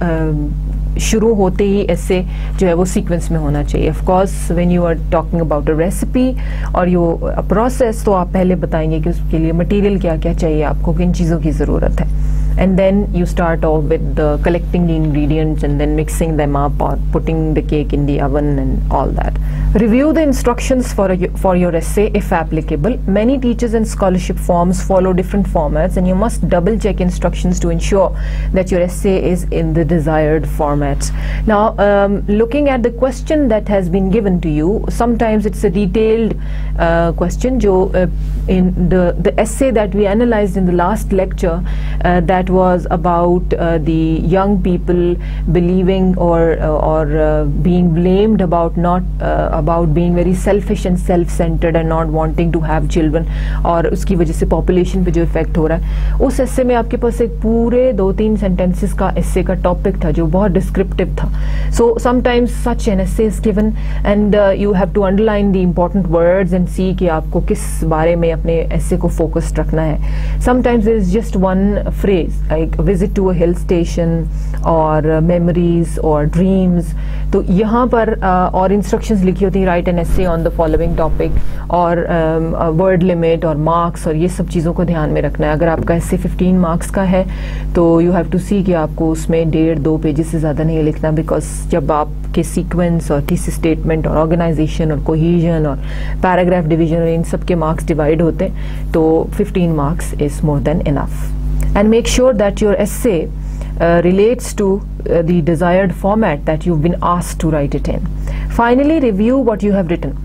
uh, शुरू होते ही essay जो है वो sequence में होना चाहिए. Of course, when you are talking about a recipe or you a process, तो आप पहले बताएंगे कि उसके लिए material क्या क्या चाहिए, आपको किन चीज़ों की ज़रूरत है. And then you start off with the collecting the ingredients and then mixing them up or putting the cake in the oven and all that. Review the instructions for a, for your essay if applicable. Many teachers and scholarship forms follow different formats, and you must double check instructions to ensure that your essay is in the desired format. Now, um, looking at the question that has been given to you, sometimes it's a detailed uh, question. Jo, uh, in the the essay that we analyzed in the last lecture, uh, that was about uh, the young people believing or uh, or uh, being blamed about not uh, about being very selfish and self-centered and not wanting to have children, और उसकी वजह से population पे जो effect हो रहा है. उस essay में आपके पास एक पूरे दो तीन sentences का essay का topic था जो बहुत descriptive था. So sometimes such an essay is given and uh, you have to underline the important words and see कि आपको किस बारे में अपने essay को focused रखना है. Sometimes there is just one phrase like visit to a hill station or uh, memories or dreams. तो यहाँ पर uh, और instructions लिखी होती हैं, write an essay on the following topic और um, uh, word limit और marks और ये सब चीज़ों को ध्यान में रखना है. अगर आपका essay fifteen marks का है तो you have to see कि आपको उसमें डेढ़ दो पेजेस से ज़्यादा नहीं लिखना, because जब आपके sequence और thesis statement और organization और cohesion और paragraph division और इन सब के marks divide होते हैं तो fifteen marks is more than enough. And make sure that your essay uh, relates to uh, the desired format that you've been asked to write it in. Finally, review what you have written.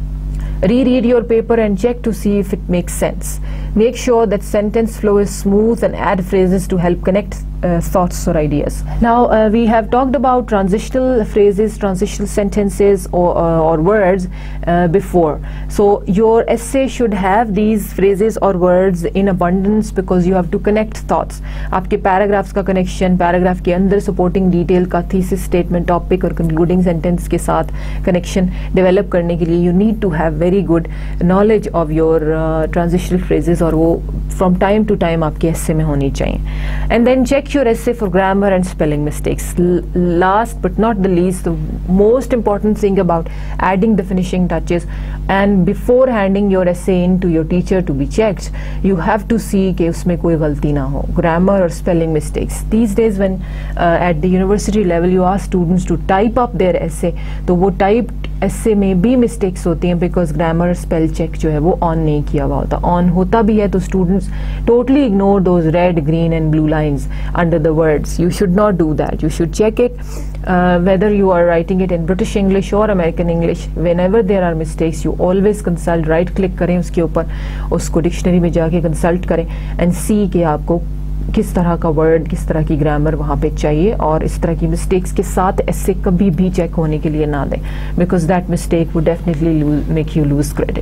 Reread your paper and check to see if it makes sense. Make sure that sentence flow is smooth and add phrases to help connect uh, thoughts or ideas. Now uh, we have talked about transitional phrases, transitional sentences or, uh, or words uh, before. So your essay should have these phrases or words in abundance because you have to connect thoughts. आपके paragraphs का connection, paragraph के अंदर supporting detail का thesis statement, topic और concluding sentence के साथ connection develop करने के लिए you need to have very good knowledge of your uh, transitional phrases और वो from time to time आपके essay में होनी चाहिए. And then check your essay for grammar and spelling mistakes. L last but not the least, the most important thing about adding the finishing touches and before handing your essay in to your teacher to be checked, you have to see कि उसमें कोई गलती ना हो. Grammar or spelling mistakes. These days when uh, at the university level you ask students to type up their essay, तो वो typed essay में भी mistakes होती हैं because grammar spell check जो है वो on नहीं किया हुआ होता. On होता भी है तो students totally ignore those red, green and blue lines under the words. You should not do that. You should check it uh, whether you are writing it in British English or American English. Whenever there are mistakes, you always consult. Right click करें उसके ऊपर, उसको dictionary में जाके consult करें and see कि आपको किस तरह का वर्ड, किस तरह की ग्रामर वहाँ पे चाहिए, और इस तरह की मिस्टेक्स के साथ ऐसे कभी भी चेक होने के लिए ना दें, because that mistake would definitely make you lose credit.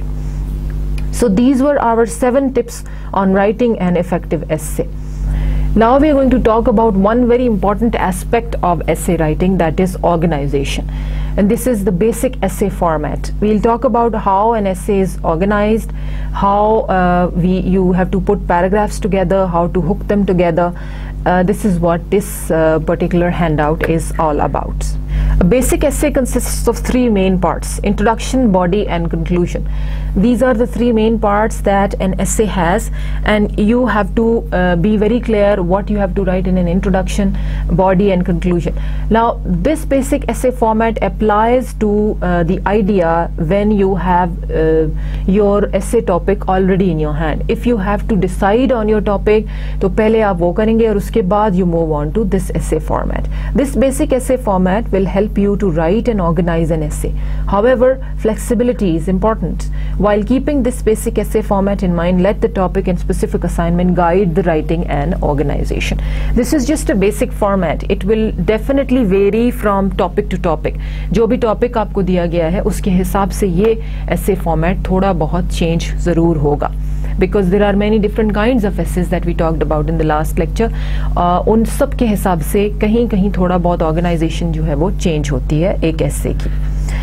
So these were our seven tips on writing an effective essay. Now we are going to talk about one very important aspect of essay writing, that is organization. And this is the basic essay format. We'll talk about how an essay is organized, how uh, we you have to put paragraphs together, how to hook them together. Uh, this is what this uh, particular handout is all about. A basic essay consists of three main parts: introduction, body, and conclusion. These are the three main parts that an essay has, and you have to uh, be very clear what you have to write in an introduction, body, and conclusion. Now, this basic essay format applies to uh, the idea when you have uh, your essay topic already in your hand. If you have to decide on your topic, तो पहले आप वो करेंगे और उसके बाद you move on to this essay format. This basic essay format will help you to write and organize an essay. However, flexibility is important. While keeping this basic essay format in mind, let the topic and specific assignment guide the writing and organization. This is just a basic format. It will definitely vary from topic to topic. जो भी topic आपको दिया गया है उसके हिसाब से ये essay format थोड़ा बहुत change ज़रूर होगा. Because there are many different kinds of essays that we talked about in the last lecture. uh, उन सब के हिसाब से कहीं कहीं थोड़ा बहुत organization जो है वो change होती है एक essay की.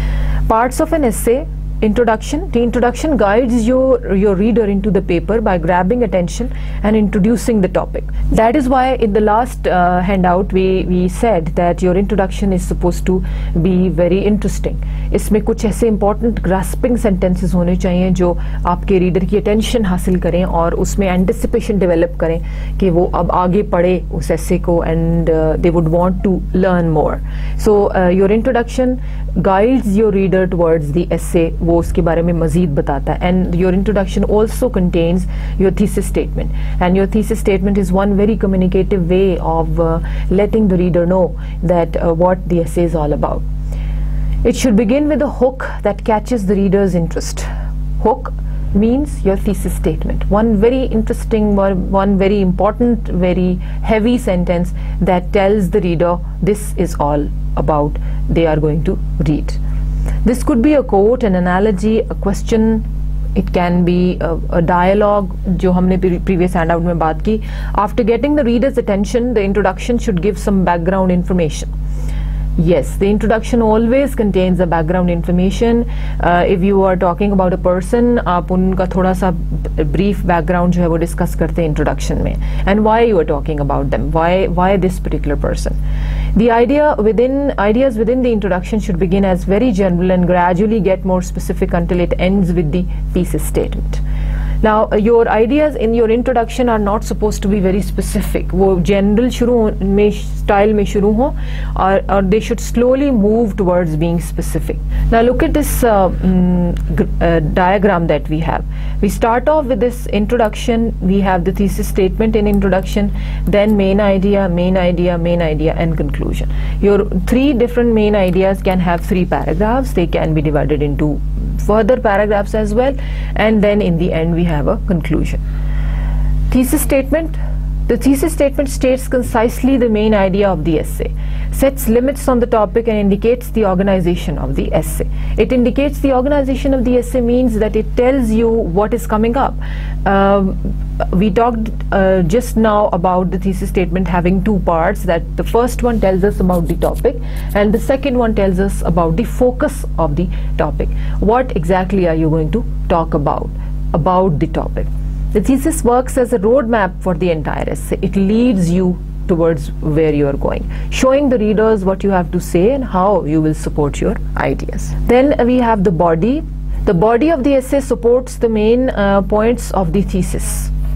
Parts of an essay: introduction. The introduction guides your your reader into the paper by grabbing attention and introducing the topic. That is why in the last uh, handout we we said that your introduction is supposed to be very interesting. इसमें कुछ ऐसे important grasping sentences होने चाहिए जो आपके reader की attention हासिल करें और उसमें anticipation develop करें कि वो अब आगे पढ़े उस essay को, and uh, they would want to learn more. So uh, your introduction guides your reader towards the essay. वो उसके बारे में मज़ीद बताता है. And your introduction also contains your thesis statement, and your thesis statement is one very communicative way of uh, letting the reader know that uh, what the essay is all about. It should begin with a hook that catches the reader's interest. Hook means your thesis statement, one very interesting, one, one very important, very heavy sentence that tells the reader this is all about they are going to read. This could be a quote, an analogy, a question. It can be a, a dialogue जो हमने previous handout में बात की. After getting the reader's attention, the introduction should give some background information. Yes, the introduction always contains the background information. Uh, if you are talking about a person, आप उनका थोड़ा सा brief background जो है वो discuss करते हैं introduction में, and why you are talking about them, why why this particular person. The idea within ideas within the introduction should begin as very general and gradually get more specific until it ends with the thesis statement. Now, uh, your ideas in your introduction are not supposed to be very specific. वो general शुरू में style में शुरू हो और और they should slowly move towards being specific. Now, look at this uh, mm, uh, diagram that we have. We start off with this introduction. We have the thesis statement in introduction, then main idea, main idea, main idea, and conclusion. Your three different main ideas can have three paragraphs. They can be divided into further paragraphs as well, and then in the end we have a conclusion. Thesis statement. The thesis statement states concisely the main idea of the essay, sets limits on the topic, and indicates the organization of the essay. It indicates the organization of the essay means that it tells you what is coming up. Um, we talked uh, just now about the thesis statement having two parts, that the first one tells us about the topic and the second one tells us about the focus of the topic. What exactly are you going to talk about about the topic? The thesis works as a roadmap for the entire essay. It leads you towards where you are going, showing the readers what you have to say and how you will support your ideas. Then we have the body. The body of the essay supports the main uh, points of the thesis.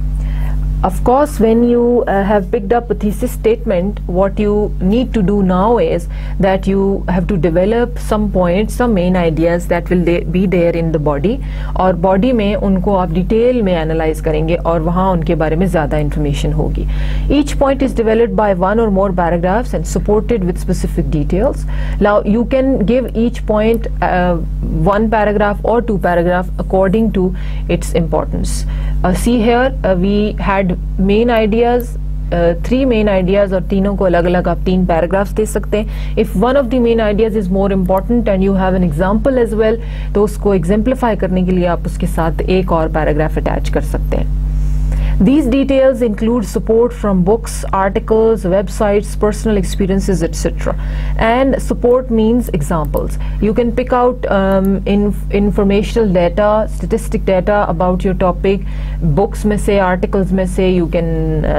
Of course, when you uh, have picked up a thesis statement, what you need to do now is that you have to develop some points, some main ideas that will be there in the body, और body में उनको आप detail में analyze करेंगे और वहाँ उनके बारे में ज़्यादा information होगी. Each point is developed by one or more paragraphs and supported with specific details. Now you can give each point uh, one paragraph or two paragraph according to its importance. Uh, see here, uh, we had main ideas, three main ideas और तीनों को अलग अलग आप तीन paragraphs दे सकते हैं. If one of the main ideas is more important and you have an example as well, तो उसको एग्जाम्पलीफाई करने के लिए आप उसके साथ एक और पैराग्राफ अटैच कर सकते हैं. These details include support from books, articles, websites, personal experiences, et cetera. And support means examples. You can pick out um, in, informational data, statistic data about your topic. Books में से, articles में से, you can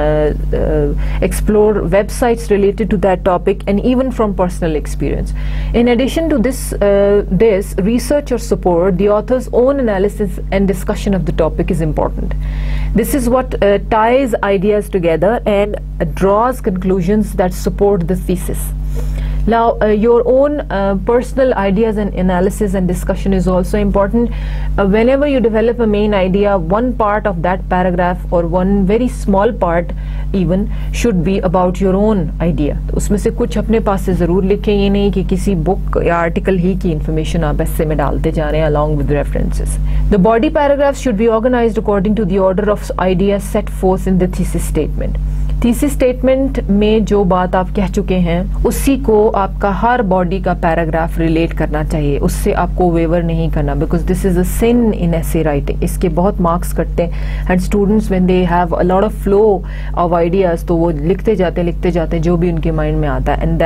uh, uh, explore websites related to that topic, and even from personal experience. In addition to this, uh, this research or support, the author's own analysis and discussion of the topic is important. This is what uh, ties ideas together and uh, draws conclusions that support the thesis. Now, uh, your own uh, personal ideas and analysis and discussion is also important. Uh, whenever you develop a main idea, one part of that paragraph or one very small part even should be about your own idea. तो उसमें से कुछ अपने पास से ज़रूर लिखें, ये नहीं कि किसी बुक या आर्टिकल ही की information आप ऐसे में डालते जा रहे हैं along with references. The body paragraphs should be organized according to the order of ideas set forth in the thesis statement. Thesis statement में जो बात आप कह चुके हैं उसी को आपका हर बॉडी का पैराग्राफ रिलेट करना चाहिए, उससे आपको वेवर नहीं करना, because this is a sin in essay writing. इसके बहुत मार्क्स कटते हैं and students when they have a lot of flow of ideas, तो वो लिखते जाते लिखते जाते जो भी उनके माइंड में आता है, and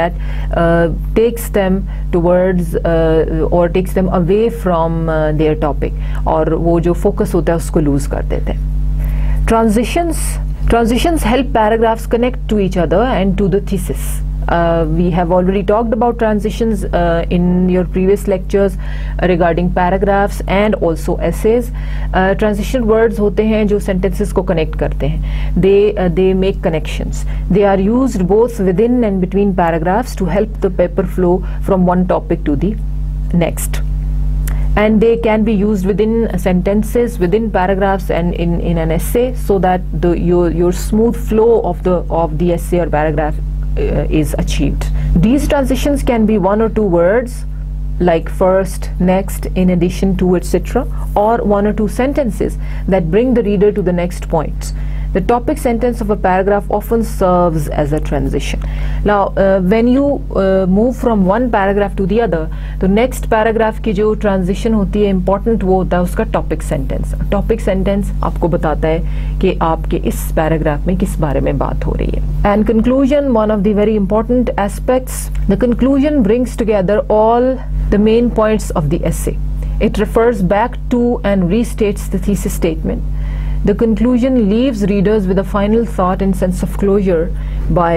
that takes them towards और takes them away from their topic, और वो जो फोकस होता है उसको लूज कर देते हैं. Transitions Transitions help paragraphs connect to each other and to the thesis. Uh, we have already talked about transitions uh, in your previous lectures uh, regarding paragraphs and also essays. Uh, transition words होते हैं जो sentences को connect करते हैं. They uh, they make connections. They are used both within and between paragraphs to help the paper flow from one topic to the next. And they can be used within sentences, within paragraphs, and in in an essay, so that the your your smooth flow of the of the essay or paragraph uh, is achieved. These transitions can be one or two words like first, next, in addition to, et cetera, or one or two sentences that bring the reader to the next points. The topic sentence of a paragraph often serves as a transition. Now, uh, when you uh, move from one paragraph to the other, तो next paragraph की जो transition होती है important वो होता है उसका topic sentence. Topic sentence आपको बताता है कि आपके इस paragraph में किस बारे में बात हो रही है. And conclusion, one of the very important aspects. The conclusion brings together all the main points of the essay. It refers back to and restates the thesis statement. The conclusion leaves readers with a final thought and sense of closure by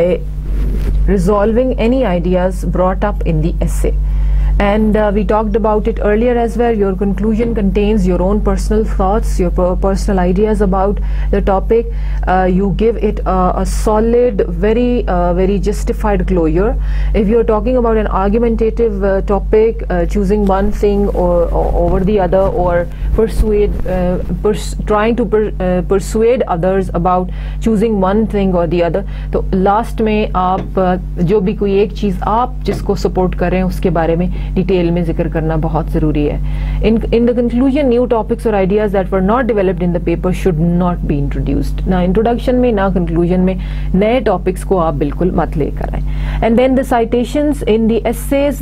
resolving any ideas brought up in the essay. And uh, we talked about it earlier as well. Your conclusion contains your own personal thoughts, your per personal ideas about the topic. Uh, you give it a, a solid, very, uh, very justified closure. If you're talking about an argumentative uh, topic, uh, choosing one thing or, or over the other, or persuade, uh, pers trying to per uh, persuade others about choosing one thing or the other, तो last में आप uh, जो भी कोई एक चीज़ आप जिसको support कर रहे हैं उसके बारे में डिटेल में जिक्र करना बहुत ज़रूरी है. In in the conclusion new topics और ideas that were not developed in the paper should not be introduced. ना इंट्रोडक्शन में ना कंक्लूजन में नए टॉपिक्स को आप बिल्कुल मत लेकर आए. And then the citations in the essays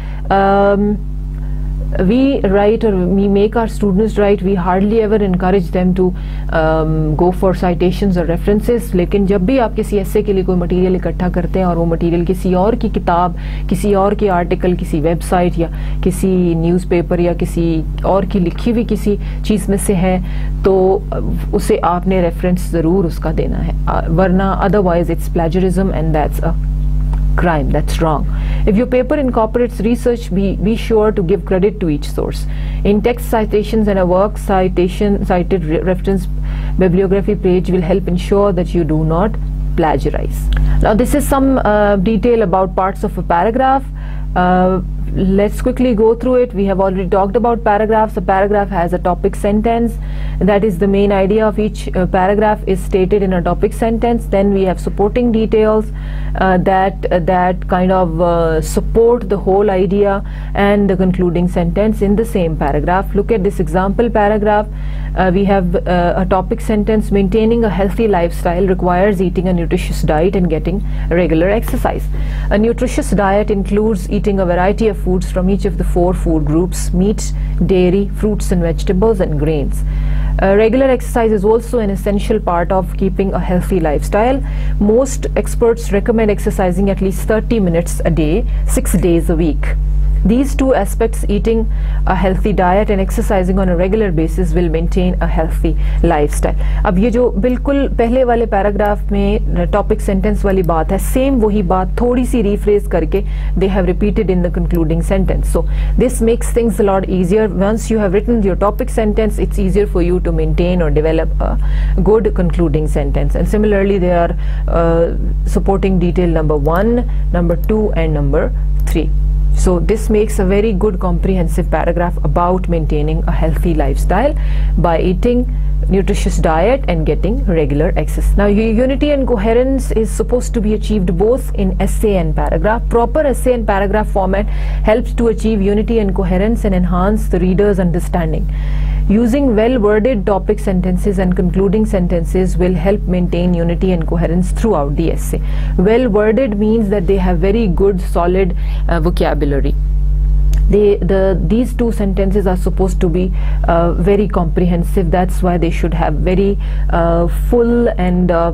that we write or we make our students write, we hardly ever encourage them to um, go for citations or references. लेकिन जब भी आप किसी essay के लिए कोई मटेरियल इकट्ठा करते हैं और वो मटेरियल किसी और की किताब, किसी और की आर्टिकल, किसी वेबसाइट या किसी न्यूज़पेपर या किसी और की लिखी हुई किसी चीज़ में से है, तो उसे आपने रेफरेंस ज़रूर उसका देना है, वरना otherwise it's plagiarism and that's a crime. That's wrong. If your paper incorporates research, be be sure to give credit to each source. In text citations and a work citation cited re reference bibliography page will help ensure that you do not plagiarize. Now, this is some uh, detail about parts of a paragraph. Uh, let's quickly go through it. We have already talked about paragraphs. A paragraph has a topic sentence. That is the main idea of each uh, paragraph is stated in a topic sentence. Then we have supporting details uh, that uh, that kind of uh, support the whole idea, and the concluding sentence in the same paragraph. Look at this example paragraph. Uh, we have uh, a topic sentence: maintaining a healthy lifestyle requires eating a nutritious diet and getting regular exercise. A nutritious diet includes eating a variety of foods from each of the four food groups: meat, dairy, fruits and vegetables, and grains. Uh, regular exercise is also an essential part of keeping a healthy lifestyle. Most experts recommend exercising at least thirty minutes a day, six days a week. These two aspects, eating a healthy diet and exercising on a regular basis, will maintain a healthy lifestyle. अब ये जो बिल्कुल पहले वाले paragraph में topic sentence वाली बात है, सेम वही बात थोड़ी सी रीफ्रेज करके they have repeated in the concluding sentence. So this makes things a lot easier. Once you have written your topic sentence, it's easier for you to maintain or develop a good concluding sentence. And similarly, there are uh, supporting detail number one, number two, and number three. So this makes a very good comprehensive paragraph about maintaining a healthy lifestyle by eating nutritious diet and getting regular exercise. Now unity and coherence is supposed to be achieved both in essay and paragraph. Proper essay and paragraph format helps to achieve unity and coherence and enhance the reader's understanding. Using well-worded topic sentences and concluding sentences will help maintain unity and coherence throughout the essay. Well-worded means that they have very good, solid uh, vocabulary. They, the, these two sentences are supposed to be uh, very comprehensive. That's why they should have very uh, full and uh,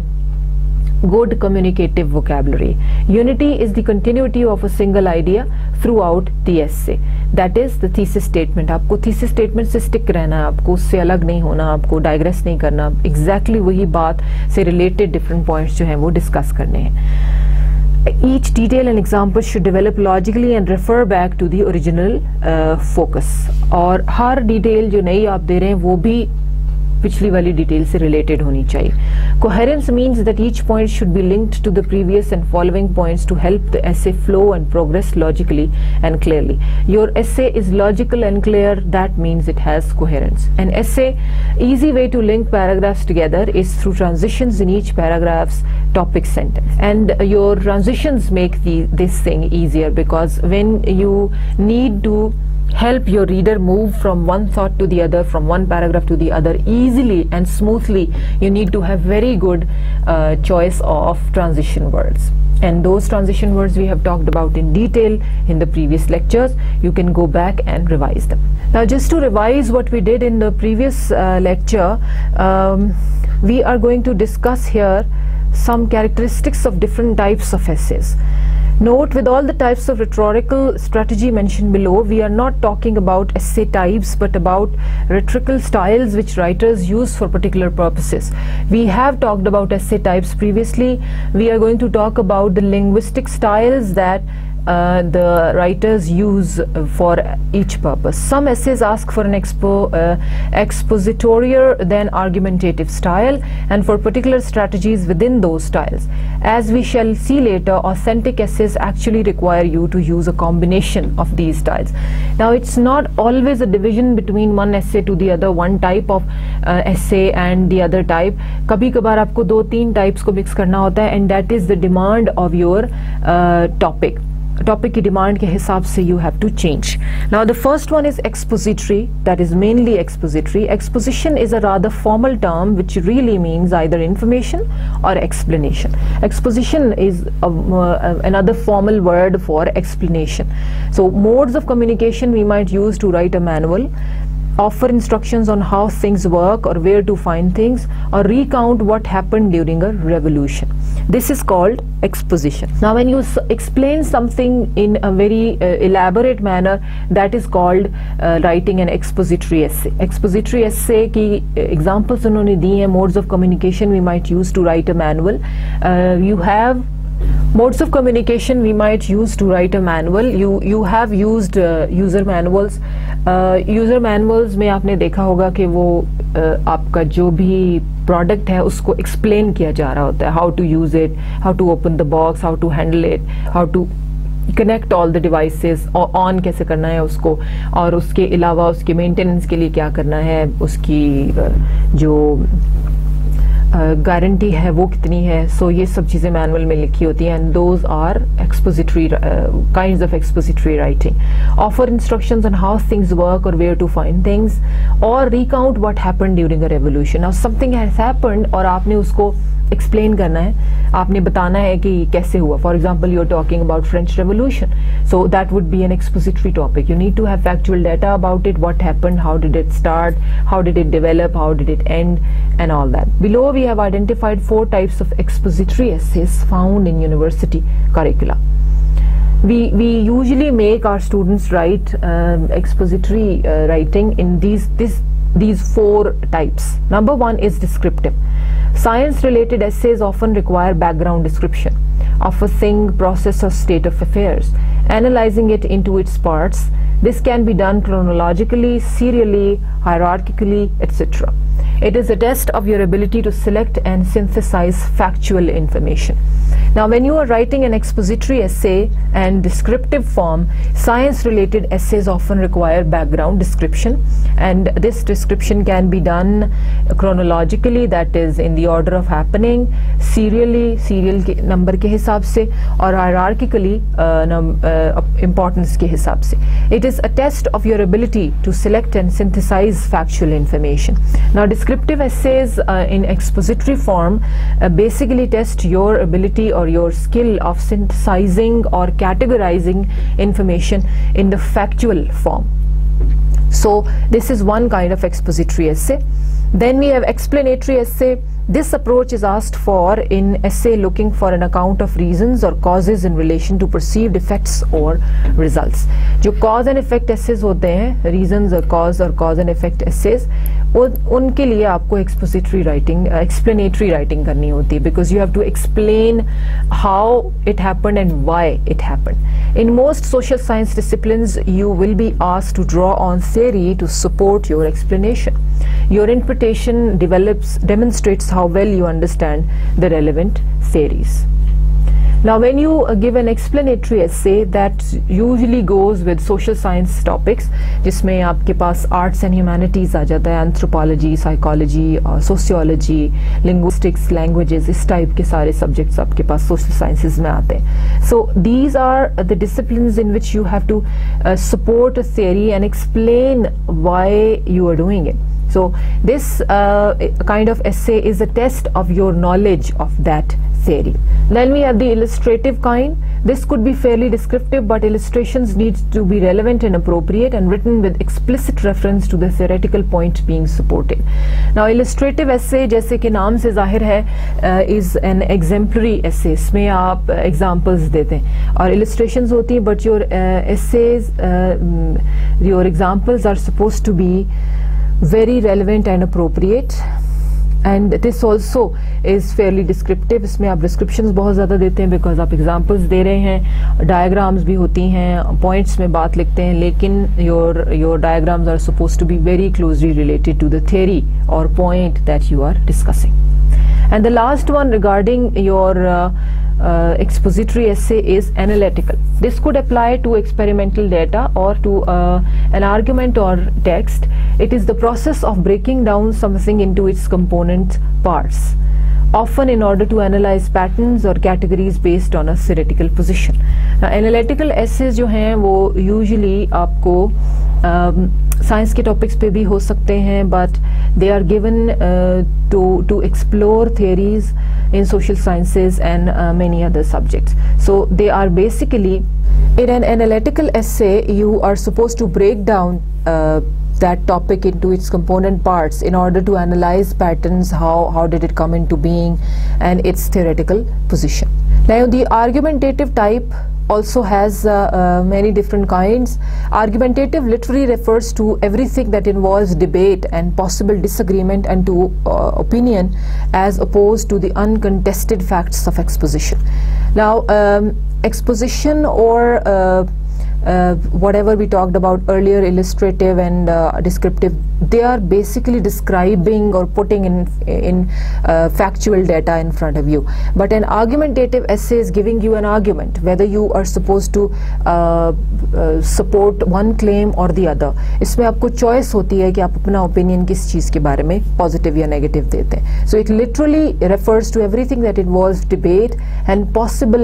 good communicative vocabulary. Unity is the continuity of a single idea throughout the essay. That is the thesis statement. आपको thesis statement से stick रहना है, आपको उससे अलग नहीं होना, आपको digress नहीं करना, exactly वही बात से related different points जो हैं वो discuss करने हैं. Each detail and example should develop logically and refer back to the original uh, focus. और हर detail जो नई आप दे रहे हैं वो भी पिछली वाली डिटेल से रिलेटेड होनी चाहिए. Coherence means that each point should be linked to the previous and following points to help the essay flow and progress logically and clearly. Your essay is logical and clear. That means it has coherence. An essay, easy way to link paragraphs together is through transitions in each paragraph's topic sentence. And your transitions make the, this thing easier, because when you need to help your reader move from one thought to the other, from one paragraph to the other easily and smoothly, you need to have very good uh, choice of transition words. And those transition words we have talked about in detail in the previous lectures. You can go back and revise them. Now, just to revise what we did in the previous uh, lecture, um, we are going to discuss here some characteristics of different types of essays. Note, with all the types of rhetorical strategy mentioned below, we are not talking about essay types but about rhetorical styles which writers use for particular purposes. We have talked about essay types previously. We are going to talk about the linguistic styles that Uh, the writers use uh, for each purpose. Some essays ask for an expo, uh, expositorial then argumentative style, and for particular strategies within those styles. As we shall see later, authentic essays actually require you to use a combination of these styles. Now, it's not always a division between one essay to the other, one type of uh, essay and the other type. कभी कभार आपको दो तीन types को mix करना होता है, and that is the demand of your uh, topic. Topic की demand के हिसाब से you have to change. Now, the first one is expository. That is mainly expository. Exposition is a rather formal term which really means either information or explanation. Exposition is a, uh, another formal word for explanation. So modes of communication we might use to write a manual, offer instructions on how things work or where to find things, or recount what happened during a revolution. This is called exposition. Now, when you explain something in a very uh, elaborate manner, that is called uh, writing an expository essay. Expository essay की examples उन्होंने दी हैं. Modes of communication we might use to write a manual. Uh, you have modes of communication we might use to write a manual. You you have used uh, user manuals. Uh, user manuals में आपने देखा होगा कि वो uh, आपका जो भी product है उसको एक्सप्लेन किया जा रहा होता है. How to use it, how to open the box, how to handle it, how to connect all the devices, और ऑन कैसे करना है उसको, और उसके अलावा उसके मेंटेनेंस के लिए क्या करना है, उसकी जो गारंटी uh, है वो कितनी है. सो so, ये सब चीज़ें मैनुअल में लिखी होती हैं. And those are expository kinds of expository writing. Offer instructions on how things work और वेयर टू फाइंड थिंग्स, और recount what happened during a revolution. Now something has happened और आपने उसको एक्सप्लेन करना है, आपने बताना है कि कैसे हुआ. For example you are talking about French revolution, so that would be an expository topic. You need to have factual data about it, what happened, how did it start, how did it develop, how did it end, and all that. Below we have identified four types of expository essays found in university curricula. We we usually make our students write um, expository uh, writing in these this these four types. Number one is descriptive. Science related essays often require background description of a thing, process or state of affairs, analyzing it into its parts. This can be done chronologically, serially, hierarchically, et cetera. It is a test of your ability to select and synthesize factual information. Now, when you are writing an expository essay and descriptive form, science-related essays often require background description, and this description can be done chronologically, that is in the order of happening, serially, serial के number के हिसाब से, और hierarchically uh, uh, importance के हिसाब से. It is a test of your ability to select and synthesize factual information. Now, descriptive essays uh, in expository form uh, basically test your ability or your skill of synthesizing or categorizing information in the factual form. So this is one kind of expository essay. Then we have explanatory essay. This approach is asked for in essay looking for an account of reasons or causes in relation to perceived effects or results. जो cause and effect essays होते हैं, reasons or cause or cause and effect essays, उनके लिए आपको expository writing, uh, explanatory writing करनी होती है, because you have to explain how it happened and why it happened. In most social science disciplines, you will be asked to draw on theory to support your explanation. Your interpretation develops, demonstrates how well you understand the relevant theories. Now, when you uh, give an explanatory essay, that usually goes with social science topics, जिसमें आपके पास arts and humanities आ जाता है, anthropology, psychology, uh, sociology, linguistics, languages, इस type के सारे subjects आपके पास social sciences में आते हैं. So these are the disciplines in which you have to uh, support a theory and explain why you are doing it. So this uh, kind of essay is a test of your knowledge of that theory. Then we have the illustrative kind. This could be fairly descriptive, but illustrations need to be relevant and appropriate and written with explicit reference to the theoretical point being supported. Now, illustrative essay, जैसे कि नाम से जाहिर है, uh, is an exemplary essay. इसमें आप uh, examples देते हैं और illustrations होती हैं, but your uh, essays, uh, your examples are supposed to be very relevant and appropriate. And this also is fairly descriptive. इसमें आप descriptions बहुत ज़्यादा देते हैं because आप examples दे रहे हैं, diagrams भी होती हैं, points में बात लिखते हैं, लेकिन your your diagrams are supposed to be very closely related to the theory or point that you are discussing. And the last one regarding your uh, uh, expository essay is analytical. This could apply to experimental data or to uh, an argument or text. It is the process of breaking down something into its component parts, often in order to analyze patterns or categories based on a theoretical position. Now, analytical essays जो हैं वो usually आपको um, science के topics पे भी हो सकते हैं, but they are given to to explore theories in social sciences and many other subjects. So they are basically in an analytical essay you are supposed to break down uh, that topic into its component parts in order to analyze patterns, how how did it come into being, and its theoretical position. Now, the argumentative type also has uh, uh, many different kinds. Argumentative literally refers to everything that involves debate and possible disagreement and to uh, opinion, as opposed to the uncontested facts of exposition. Now, um, exposition or uh, uh, whatever we talked about earlier, illustrative and uh, descriptive, they are basically describing or putting in in uh, factual data in front of you. But an argumentative essay is giving you an argument, whether you are supposed to uh, uh, support one claim or the other. इसमें आपको choice होती है कि आप अपना opinion किस चीज़ के बारे में positive या negative देते हैं. So it literally refers to everything that involves debate and possible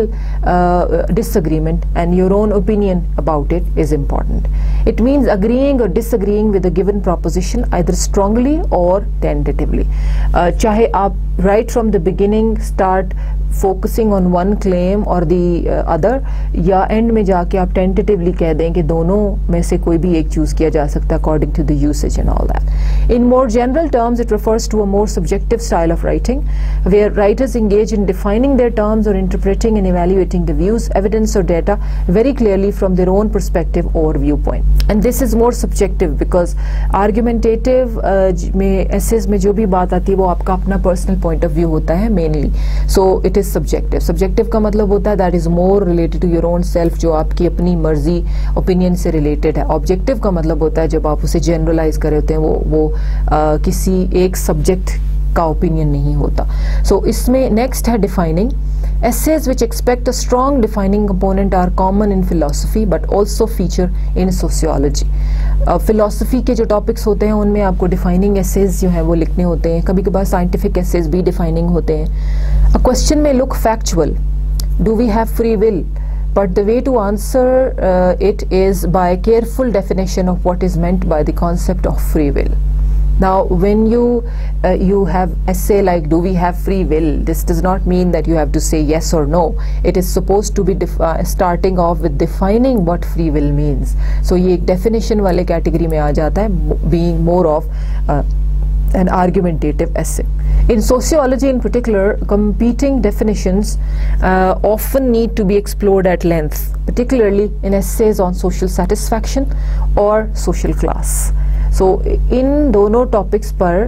uh, disagreement, and your own opinion about it is important. It means agreeing or disagreeing with a given proposition either strongly or tentatively. Uh, चाहे आप right from the beginning start focusing on one claim or the uh, other, या end में जाके आप tentatively कह दें कि दोनों में से कोई भी एक choose किया जा सकता है according to the usage and all that. In more general terms, it refers to a more subjective style of writing, where writers engage in defining their terms or interpreting and evaluating the views, evidence or data very clearly from their own perspective or viewpoint. And this is more subjective because argumentative uh, में essays में जो भी बात आती है वो आपका अपना personal point of view होता है mainly. So it is subjective. Subjective का मतलब होता है that is more related to your own self, जो आपकी अपनी मर्जी opinion से related है. Objective का मतलब होता है जब आप उसे generalize कर रहे होते हैं, वो वो uh, किसी एक subject का opinion नहीं होता. So इसमें next है defining. Essays which expect a strong defining component are common in philosophy but also feature in sociology. uh, philosophy के जो topics होते हैं उनमें आपको defining essays जो हैं वो लिखने होते हैं, कभी कभार scientific essays भी defining होते हैं. A question may look factual. Do we have free will? But the way to answer uh, it is by a careful definition of what is meant by the concept of free will. Now, when you uh, you have essay like "Do we have free will?" this does not mean that you have to say yes or no. It is supposed to be uh, starting off with defining what free will means. So ये एक definition वाले category में आ जाता है, being more of uh, an argumentative essay. In sociology in particular, competing definitions uh, often need to be explored at length, particularly in essays on social satisfaction or social class. So इन दोनों topics पर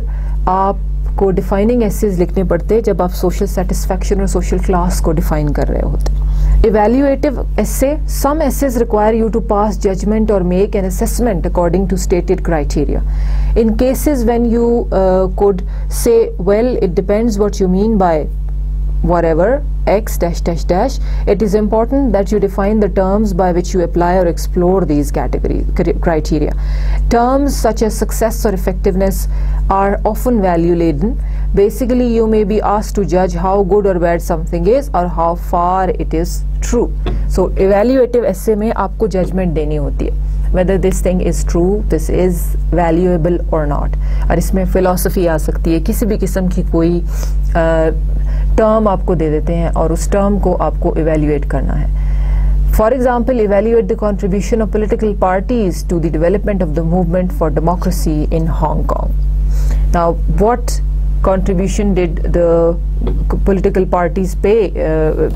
आपको defining essays लिखने पड़ते हैं जब आप social satisfaction और social class को define कर रहे होते हैं. Evaluative essay. Some essays require you to pass judgment or make an assessment according to stated criteria. In cases when you uh, could say, well, it depends what you mean by whatever x dash dash dash, it is important that you define the terms by which you apply or explore these category criteria. Terms such as success or effectiveness are often value laden. Basically, you may be asked to judge how good or bad something is or how far it is true. So evaluative essay में आपको judgment देनी होती है whether this thing is true, this is valuable or not. और इसमें philosophy आ सकती है, किसी भी किस्म की कोई टर्म आपको दे देते हैं और उस टर्म को आपको evaluate करना है. For example, evaluate the contribution of political parties to the development of the movement for democracy in Hong Kong. Now, what contribution did the political parties pay uh,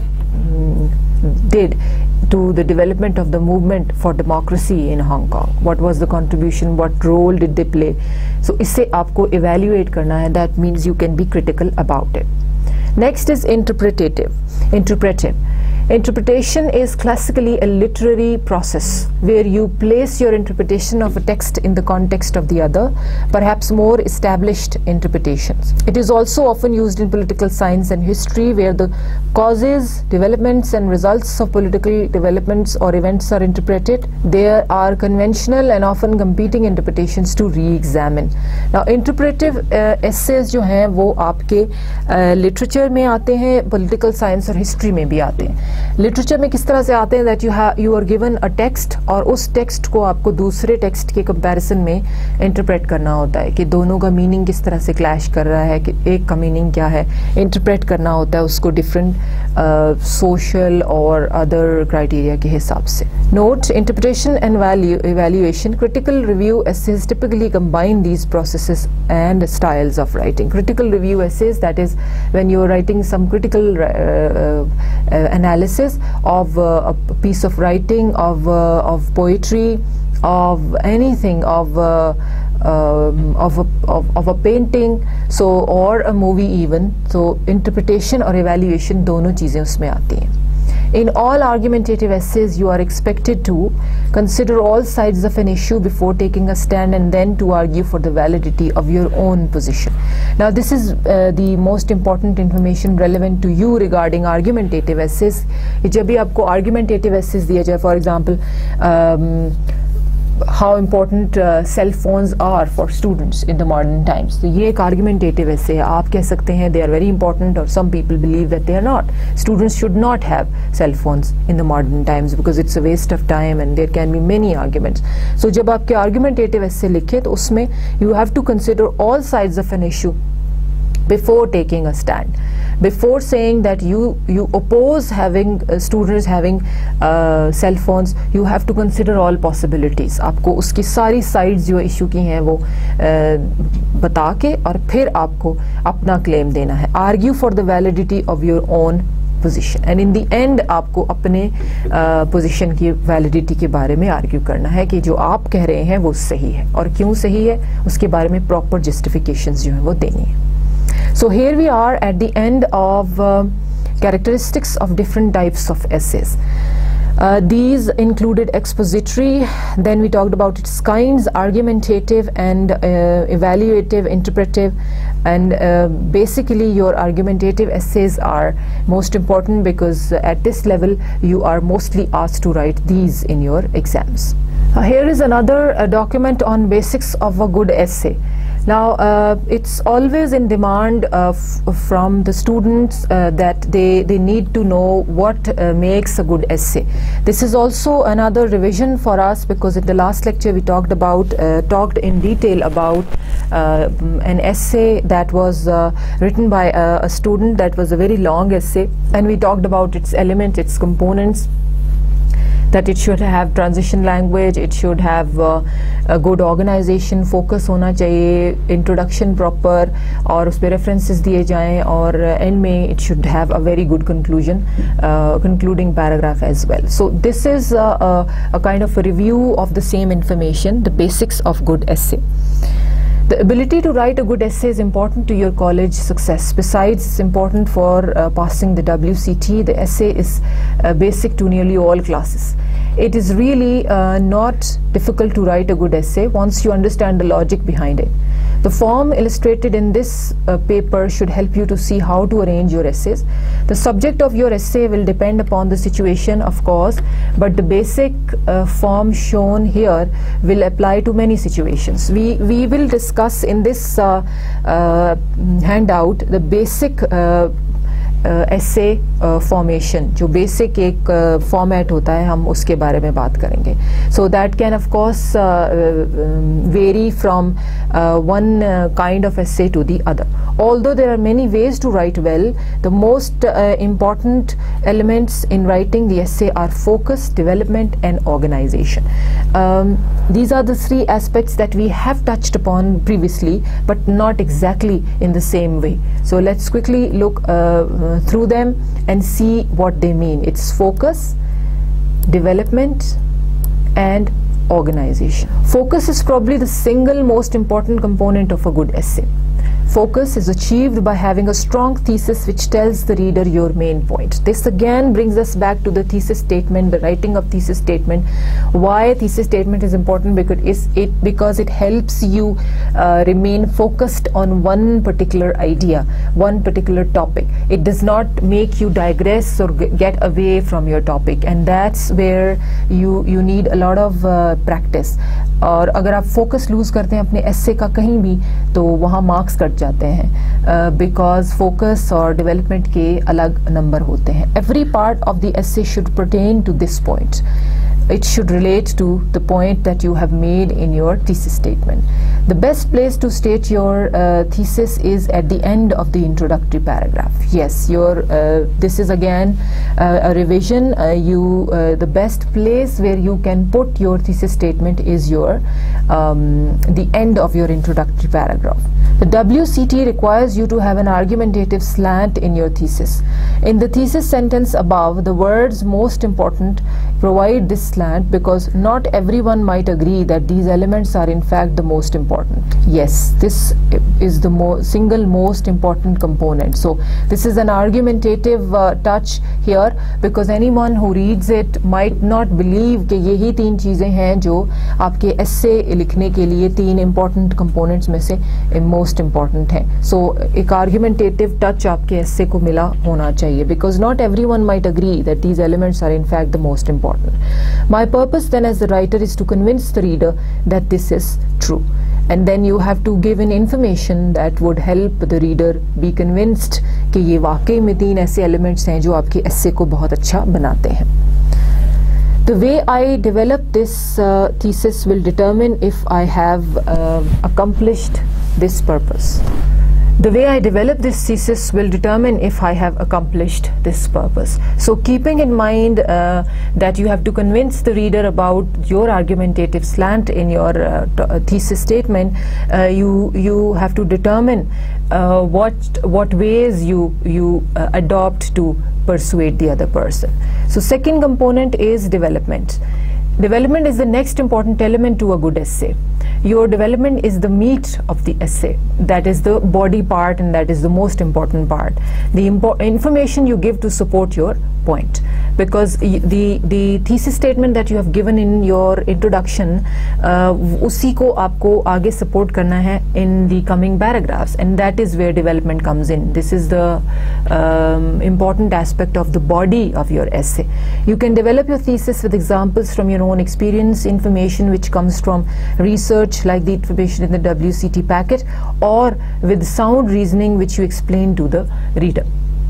did to the development of the movement for democracy in Hong Kong? What was the contribution? What role did they play? So इसे आपको evaluate करना है. That means you can be critical about it. Next is interpretative. Interpretive. Interpretation is classically a literary process where you place your interpretation of a text in the context of the other, perhaps more established interpretations. It is also often used in political science and history where the causes, developments and results of political developments or events are interpreted. There are conventional and often competing interpretations to re-examine. Now, interpretive uh, essays जो हैं वो आपके uh, literature में आते हैं, political science और history में भी आते हैं. लिटरेचर में किस तरह से आते हैं that you have you are given a text और उस टेक्स्ट को आपको दूसरे टेक्स्ट के कंपैरिजन में इंटरप्रेट करना होता है कि दोनों का मीनिंग किस तरह से क्लैश कर रहा है, कि एक का मीनिंग क्या है. इंटरप्रेट करना होता है उसको डिफरेंट सोशल और अदर क्राइटेरिया के हिसाब से. Note, interpretation and value evaluation. Critical review essays typically combine these processes and styles of writing. Critical review essays, that is when you are writing some critical analysis of uh, a piece of writing, of uh, of poetry, of anything, of uh, um, of, a, of of a painting, so or a movie even. So interpretation और evaluation दोनों चीज़ें उसमें आती हैं. In all argumentative essays, you are expected to consider all sides of an issue before taking a stand and then to argue for the validity of your own position. Now, this is uh, the most important information relevant to you regarding argumentative essays. जब भी आपको argumentative essays दिया जाए, for example, um, how important uh, cell phones are for students in the modern times. तो ये एक argumentative essay है. आप कह सकते हैं they are very important, or some people believe that they are not. Students should not have cell phones in the modern times because it's a waste of time and there can be many arguments. So जब आपके argumentative essay लिखे तो उसमें you have to consider all sides of an issue before taking a stand. Before saying that you you oppose having uh, students having uh, cell phones, you have to consider all possibilities. आपको उसकी सारी sides जो issue की हैं वो uh, बता के और फिर आपको अपना claim देना है. Argue for the validity of your own position, and in the end आपको अपने uh, position की validity के बारे में argue करना है कि जो आप कह रहे हैं वो सही है और क्यों सही है उसके बारे में proper justifications जो है वो देनी है. So here we are at the end of uh, characteristics of different types of essays. Uh, these included expository, then we talked about its kinds, argumentative and uh, evaluative, interpretive, and uh, basically your argumentative essays are most important because uh, at this level you are mostly asked to write these in your exams. Uh, here is another uh, document on basics of a good essay. Now, uh, it's always in demand uh, f from the students uh, that they, they need to know what uh, makes a good essay. This is also another revision for us because in the last lecture we talked about, uh, talked in detail about uh, an essay that was uh, written by a, a student that was a very long essay, and we talked about its elements, its components, that it should have transition language, it should have uh, a good organization, focus होना चाहिए, introduction proper, और उस पे references दिए जाएं, और uh, end में it should have a very good conclusion, uh, concluding paragraph as well. So this is uh, a, a kind of a review of the same information, the basics of good essay. The ability to write a good essay is important to your college success. Besides, it's important for uh, passing the W C T. The essay is uh, basic to nearly all classes. It is really uh, not difficult to write a good essay once you understand the logic behind it. The form illustrated in this uh, paper should help you to see how to arrange your essays. The subject of your essay will depend upon the situation, of course, but the basic uh, form shown here will apply to many situations. We, we will discuss in this uh, uh, handout the basic uh, essay uh, formation, जो basic एक uh, format होता है, हम उसके बारे में बात करेंगे. So that can of course uh, uh, vary from uh, one uh, kind of essay to the other. Although there are many ways to write well, the most uh, important elements in writing the essay are focus, development, and organization. Um, these are the three aspects that we have touched upon previously, but not exactly in the same way. So let's quickly look uh, through them and see what they mean. It's focus, development, and organization. Focus is probably the single most important component of a good essay. Focus is achieved by having a strong thesis which tells the reader your main point. This again brings us back to the thesis statement, the writing of thesis statement. Why thesis statement is important? Because it because it helps you uh, remain focused on one particular idea, one particular topic. It does not make you digress or get away from your topic, and that's where you you need a lot of uh, practice. और अगर आप focus lose करते हैं अपने एस्से का कहीं भी तो वहाँ मार्क्स कट जाते हैं बिकॉज फोकस और डेवलपमेंट के अलग नंबर होते हैं. Every part of the essay should pertain to this point. It should relate to the point that you have made in your thesis statement. The best place to state your uh, thesis is at the end of the introductory paragraph. Yes, your uh, this is again uh, a revision. Uh, you uh, the best place where you can put your thesis statement is your um, the end of your introductory paragraph. The W C T requires you to have an argumentative slant in your thesis. In the thesis sentence above, the words most important provide this slant because not everyone might agree that these elements are in fact the most important. Yes, this is the mo single most important component. So this is an argumentative uh, touch here, because anyone who reads it might not believe कि यही तीन चीज़ें हैं जो आपके essay लिखने के लिए तीन important components में से most important हैं. So एक argumentative touch आपके essay को मिला होना चाहिए, because not everyone might agree that these elements are in fact the most important. My purpose then as the writer is to convince the reader that this is true, and then you have to give in information that would help the reader be convinced कि ये वाकई में तीन ऐसे elements हैं जो आपके essay को बहुत अच्छा बनाते हैं. The way I develop this uh, thesis will determine if I have uh, accomplished this purpose. The way I develop this thesis will determine if I have accomplished this purpose. So keeping in mind uh, that you have to convince the reader about your argumentative slant in your uh, thesis statement, uh, you you have to determine uh, what what ways you you uh, adopt to persuade the other person. So second component is development. Development is the next important element to a good essay. Your development is the meat of the essay. That is the body part, and that is the most important part. The impo information you give to support your point, because the the thesis statement that you have given in your introduction, uh, उसी को आपको आगे support करना है in the coming paragraphs, and that is where development comes in. This is the um, important aspect of the body of your essay. You can develop your thesis with examples from your own experience, information which comes from research like the information in the W C T packet, or with sound reasoning which you explain to the reader.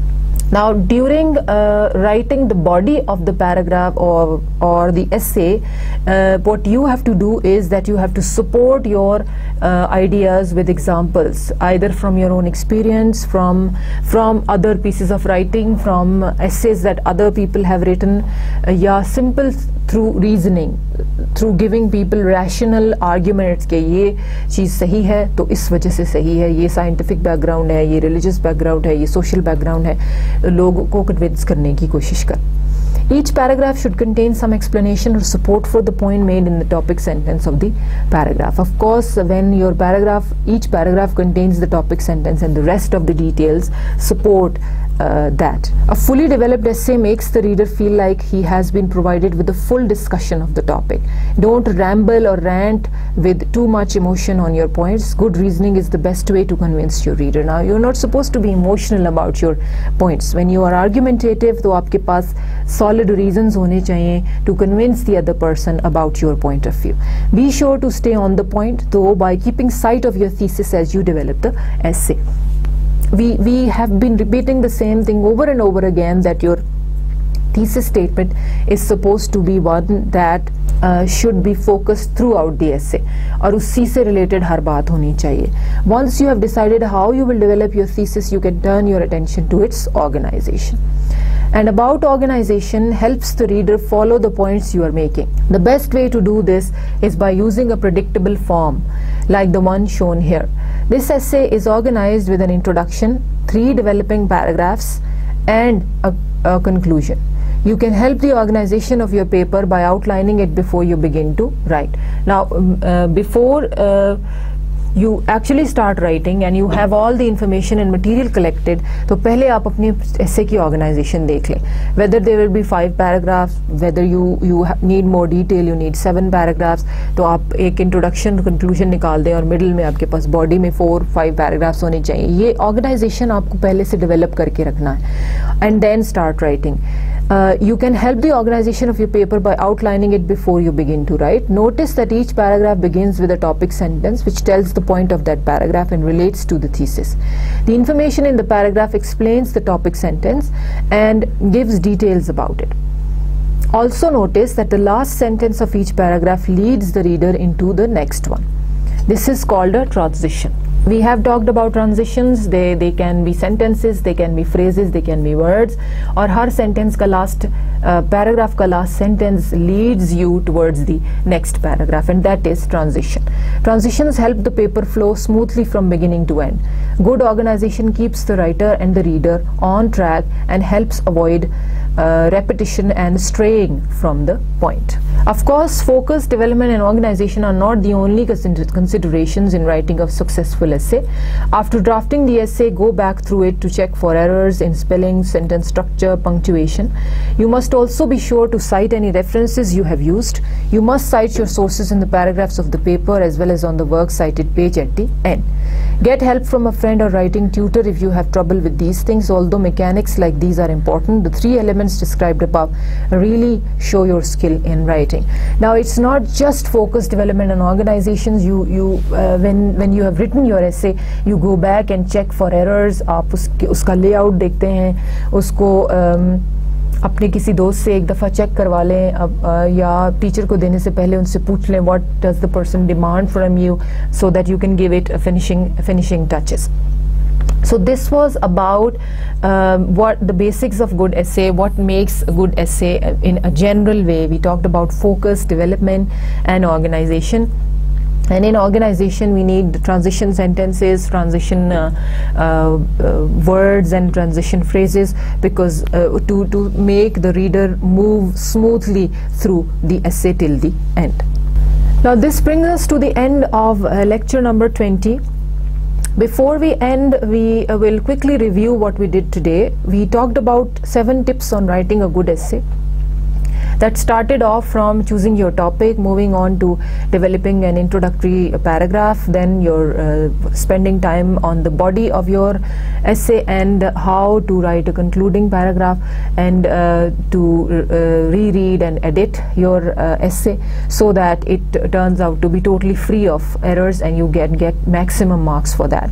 Now during uh, writing the body of the paragraph or or the essay, uh, what you have to do is that you have to support your uh, ideas with examples, either from your own experience, from from other pieces of writing, from essays that other people have written, uh, yeah, simple through reasoning, through giving people rational arguments कि ये चीज़ सही है तो इस वजह से सही है, ये scientific background है, ये religious background है, ये social background है, लोगों को convince करने की कोशिश कर. Each paragraph should contain some explanation or support for the point made in the topic sentence of the paragraph. Of course, when your paragraph, each paragraph contains the topic sentence and the rest of the details support uh, that. A fully developed essay makes the reader feel like he has been provided with a full discussion of the topic. Don't ramble or rant with too much emotion on your points. Good reasoning is the best way to convince your reader. Now, you're not supposed to be emotional about your points. When you are argumentative, तो आपके पास solid reasons होने चाहिए to convince the other person about your point of view. Be sure to stay on the point though by keeping sight of your thesis as you develop the essay. We, we have been repeating the same thing over and over again, that your thesis statement is supposed to be one that uh, should be focused throughout the essay, और उसी से related हर बात होनी चाहिए. Once you have decided how you will develop your thesis, you can turn your attention to its organization. And about organization helps the reader follow the points you are making. The best way to do this is by using a predictable form like the one shown here. This essay is organized with an introduction, three developing paragraphs, and a, a conclusion. You can help the organization of your paper by outlining it before you begin to write. Now, um, uh, before uh, you actually start writing and you have all the information and material collected, तो पहले आप अपने essay की organization देख लें. Whether there will be five paragraphs, whether you you need more detail, you need seven paragraphs, तो आप एक introduction conclusion निकाल दें और middle में आपके पास body में four five paragraphs होने चाहिए. ये organization आपको पहले से develop करके रखना है, and then start writing. Uh, you can help the organization of your paper by outlining it before you begin to write. Notice that each paragraph begins with a topic sentence which tells the point of that paragraph and relates to the thesis. The information in the paragraph explains the topic sentence and gives details about it. Also notice that the last sentence of each paragraph leads the reader into the next one. This is called a transition. We have talked about transitions. They they can be sentences, they can be phrases, they can be words. और हर sentence का last uh, paragraph का last sentence leads you towards the next paragraph, and that is transition. Transitions help the paper flow smoothly from beginning to end. Good organization keeps the writer and the reader on track and helps avoid uh, repetition and straying from the point. Of course, focus, development and organization are not the only considerations in writing a successful essay. After drafting the essay, go back through it to check for errors in spelling, sentence structure, punctuation. You must also be sure to cite any references you have used. You must cite your sources in the paragraphs of the paper as well as on the works cited page at the end. Get help from a friend or writing tutor if you have trouble with these things. Although mechanics like these are important, the three elements described above really show your skill in writing. Now, it's not just focus, development and organizations. You, you, uh, when when you have written your essay, you go back and check for errors. आप उसके उसका layout देखते हैं, उसको um, अपने किसी दोस्त से एक दफ़ा चेक करवा लें, अब या टीचर को देने से पहले उनसे पूछ लें what does the person demand from you, so that you can give it a finishing finishing touches. So this was about um, what the basics of good essay, what makes a good essay in a general way. We talked about focus, development and organization. And in organization, we need transition sentences, transition uh, uh, uh, words and transition phrases, because uh, to, to make the reader move smoothly through the essay till the end. Now this brings us to the end of uh, lecture number twenty. Before we end, we uh, will quickly review what we did today. We talked about seven tips on writing a good essay. That started off from choosing your topic, moving on to developing an introductory paragraph, then you're uh, spending time on the body of your essay and how to write a concluding paragraph, and uh, to uh, reread and edit your uh, essay so that it turns out to be totally free of errors and you get, get maximum marks for that.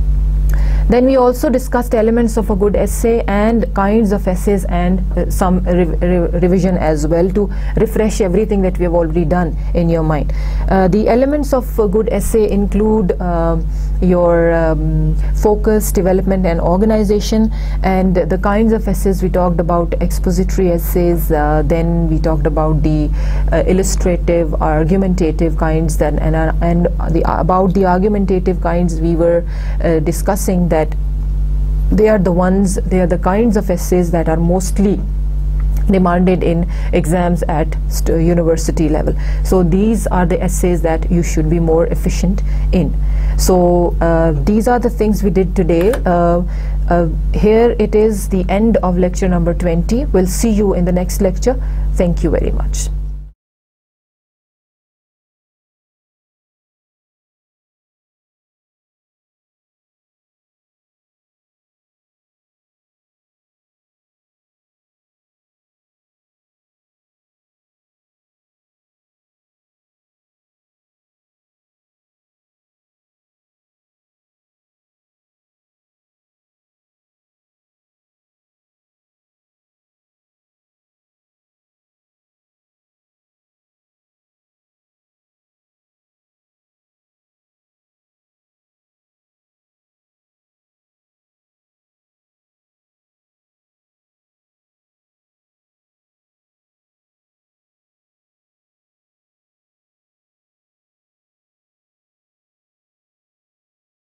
Then we also discussed elements of a good essay and kinds of essays, and uh, some re re revision as well to refresh everything that we have already done in your mind. Uh, the elements of a good essay include uh, your um, focus, development and organization, and the kinds of essays we talked about: expository essays, uh, then we talked about the uh, illustrative, argumentative kinds, then and, uh, and the, uh, about the argumentative kinds we were uh, discussing that they are the ones, they are the kinds of essays that are mostly demanded in exams at university level. So these are the essays that you should be more efficient in. So uh, these are the things we did today. Uh, uh, here it is the end of lecture number twenty. We'll see you in the next lecture. Thank you very much.